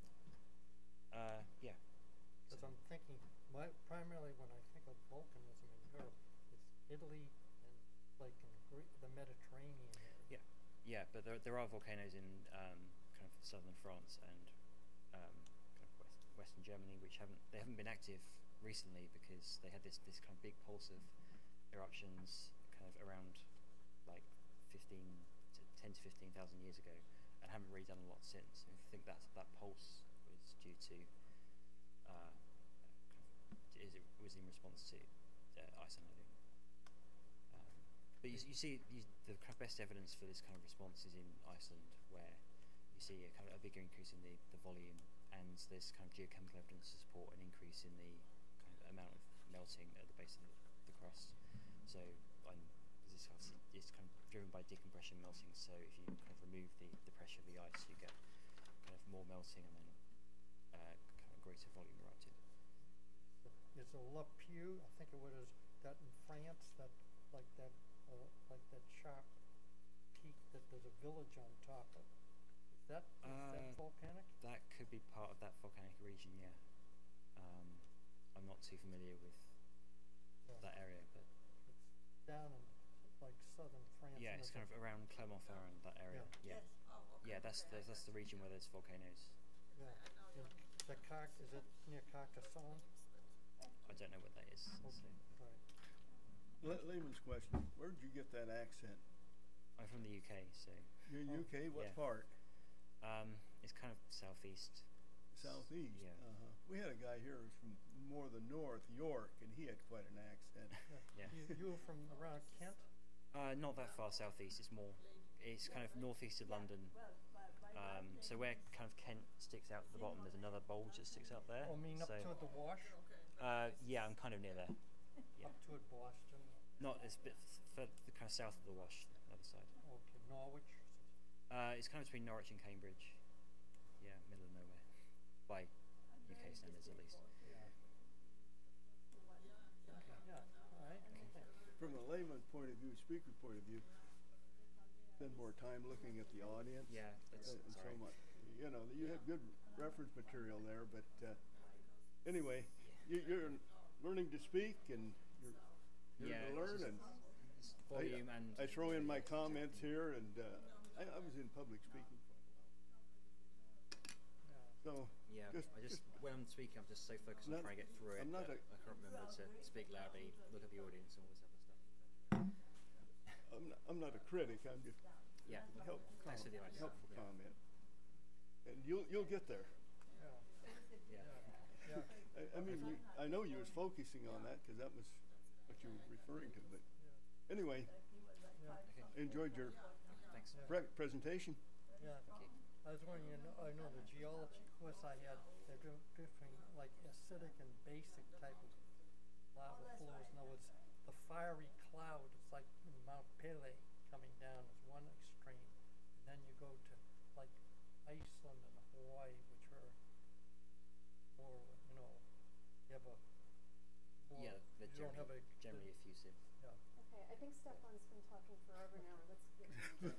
uh, yeah, Because So- I'm thinking, my, primarily when I think of volcanism in Europe, it's Italy and like in Gre- the Mediterranean area. yeah, yeah. But there there are volcanoes in um, kind of southern France and um, kind of west, western Germany, which haven't they haven't been active recently because they had this this kind of big pulse of eruptions kind of around like fifteen to ten to fifteen thousand years ago, and haven't really done a lot since. And I think that that pulse was due to uh, kind of, is it was in response to uh, ice unloading. Um, but you, s- you see you, the kind of best evidence for this kind of response is in Iceland, where you see a kind of a bigger increase in the, the volume, and there's kind of geochemical evidence to support an increase in the kind of amount of melting at the base of the, the crust. So um, this kind of, it's kind of driven by decompression melting. So if you kind of remove the, the pressure of the ice, you get kind of more melting and then uh, kind of greater volume erupted. Is the La Peau, I think it was that in France, that like that, uh, like that sharp peak that there's a village on top of. Is that, is that Uh, volcanic? That could be part of that volcanic region, yeah. Um, I'm not too familiar with Yeah. that area, but It's down in like southern France. yeah, and it's kind there's of around Clermont-Ferrand, that area. Yeah, Yes. Oh, okay. yeah, that's the, Okay, I that's the understand. region where there's volcanoes. a- Yeah. I know And you're- the Car, is it near Carcassonne? I don't know what that is. So Right. La- layman's question, where'd you get that accent? I'm from the U K, so You're in Oh, U K, what yeah. part? um, it's kind of southeast. Southeast? Yeah. Uh-huh. We had a guy here who's from more the north, York, and he had quite an accent. Yeah. You, you were from around Kent? Uh, not that far southeast. It's more. It's kind of northeast of London. Um, so where kind of Kent sticks out at the bottom, there's another bulge that sticks out there. Oh, I mean up so, toward the Wash? uh, yeah, I'm kind of near there. Yeah. Up toward Boston? Not it's a bit f- further, kind of south of the Wash, the other side. Okay, Norwich? Uh, it's kind of between Norwich and Cambridge. Yeah, middle of nowhere, by U K standards at least. Yeah. Yeah, all right. From a layman's point of view, speaker point of view, spend more time looking at the audience. Yeah, that's uh, and so sorry. much. You know, you have good reference material there, but uh, anyway, you, you're learning to speak and you're here Yeah, to it's learn. just- And It's I, volume and I throw in my comments here, and uh, I, I was in public speaking for a Yeah. while. So yeah. just, I just, just when I'm speaking, I'm just so focused on Not- trying to get through it. I'm not that a- I can't remember to speak loudly, look at the audience, and all this other stuff. I'm not, I'm not a critic. I'm just Yeah, help, thanks for the advice. helpful Yeah. comment. And you'll you'll get there. Yeah. Yeah. Yeah. I, I mean, you, I know you was focusing on that because that was what you were referring to. But anyway, Yeah. Okay. enjoyed your Thanks. Yeah. pre- presentation. Yeah. Thank you. I was wondering, you know, I know the geology course I had, they're do- different, like acidic and basic type of lava flows. In other words, the fiery cloud, it's like Mount Pelée coming down is one extreme. And then you go to like Iceland and Hawaii, which are more, you know, you have a more, Yeah, they're you don't have generally, a, generally effusive. yeah. Okay, I think Stefan's been talking forever now. Let's get to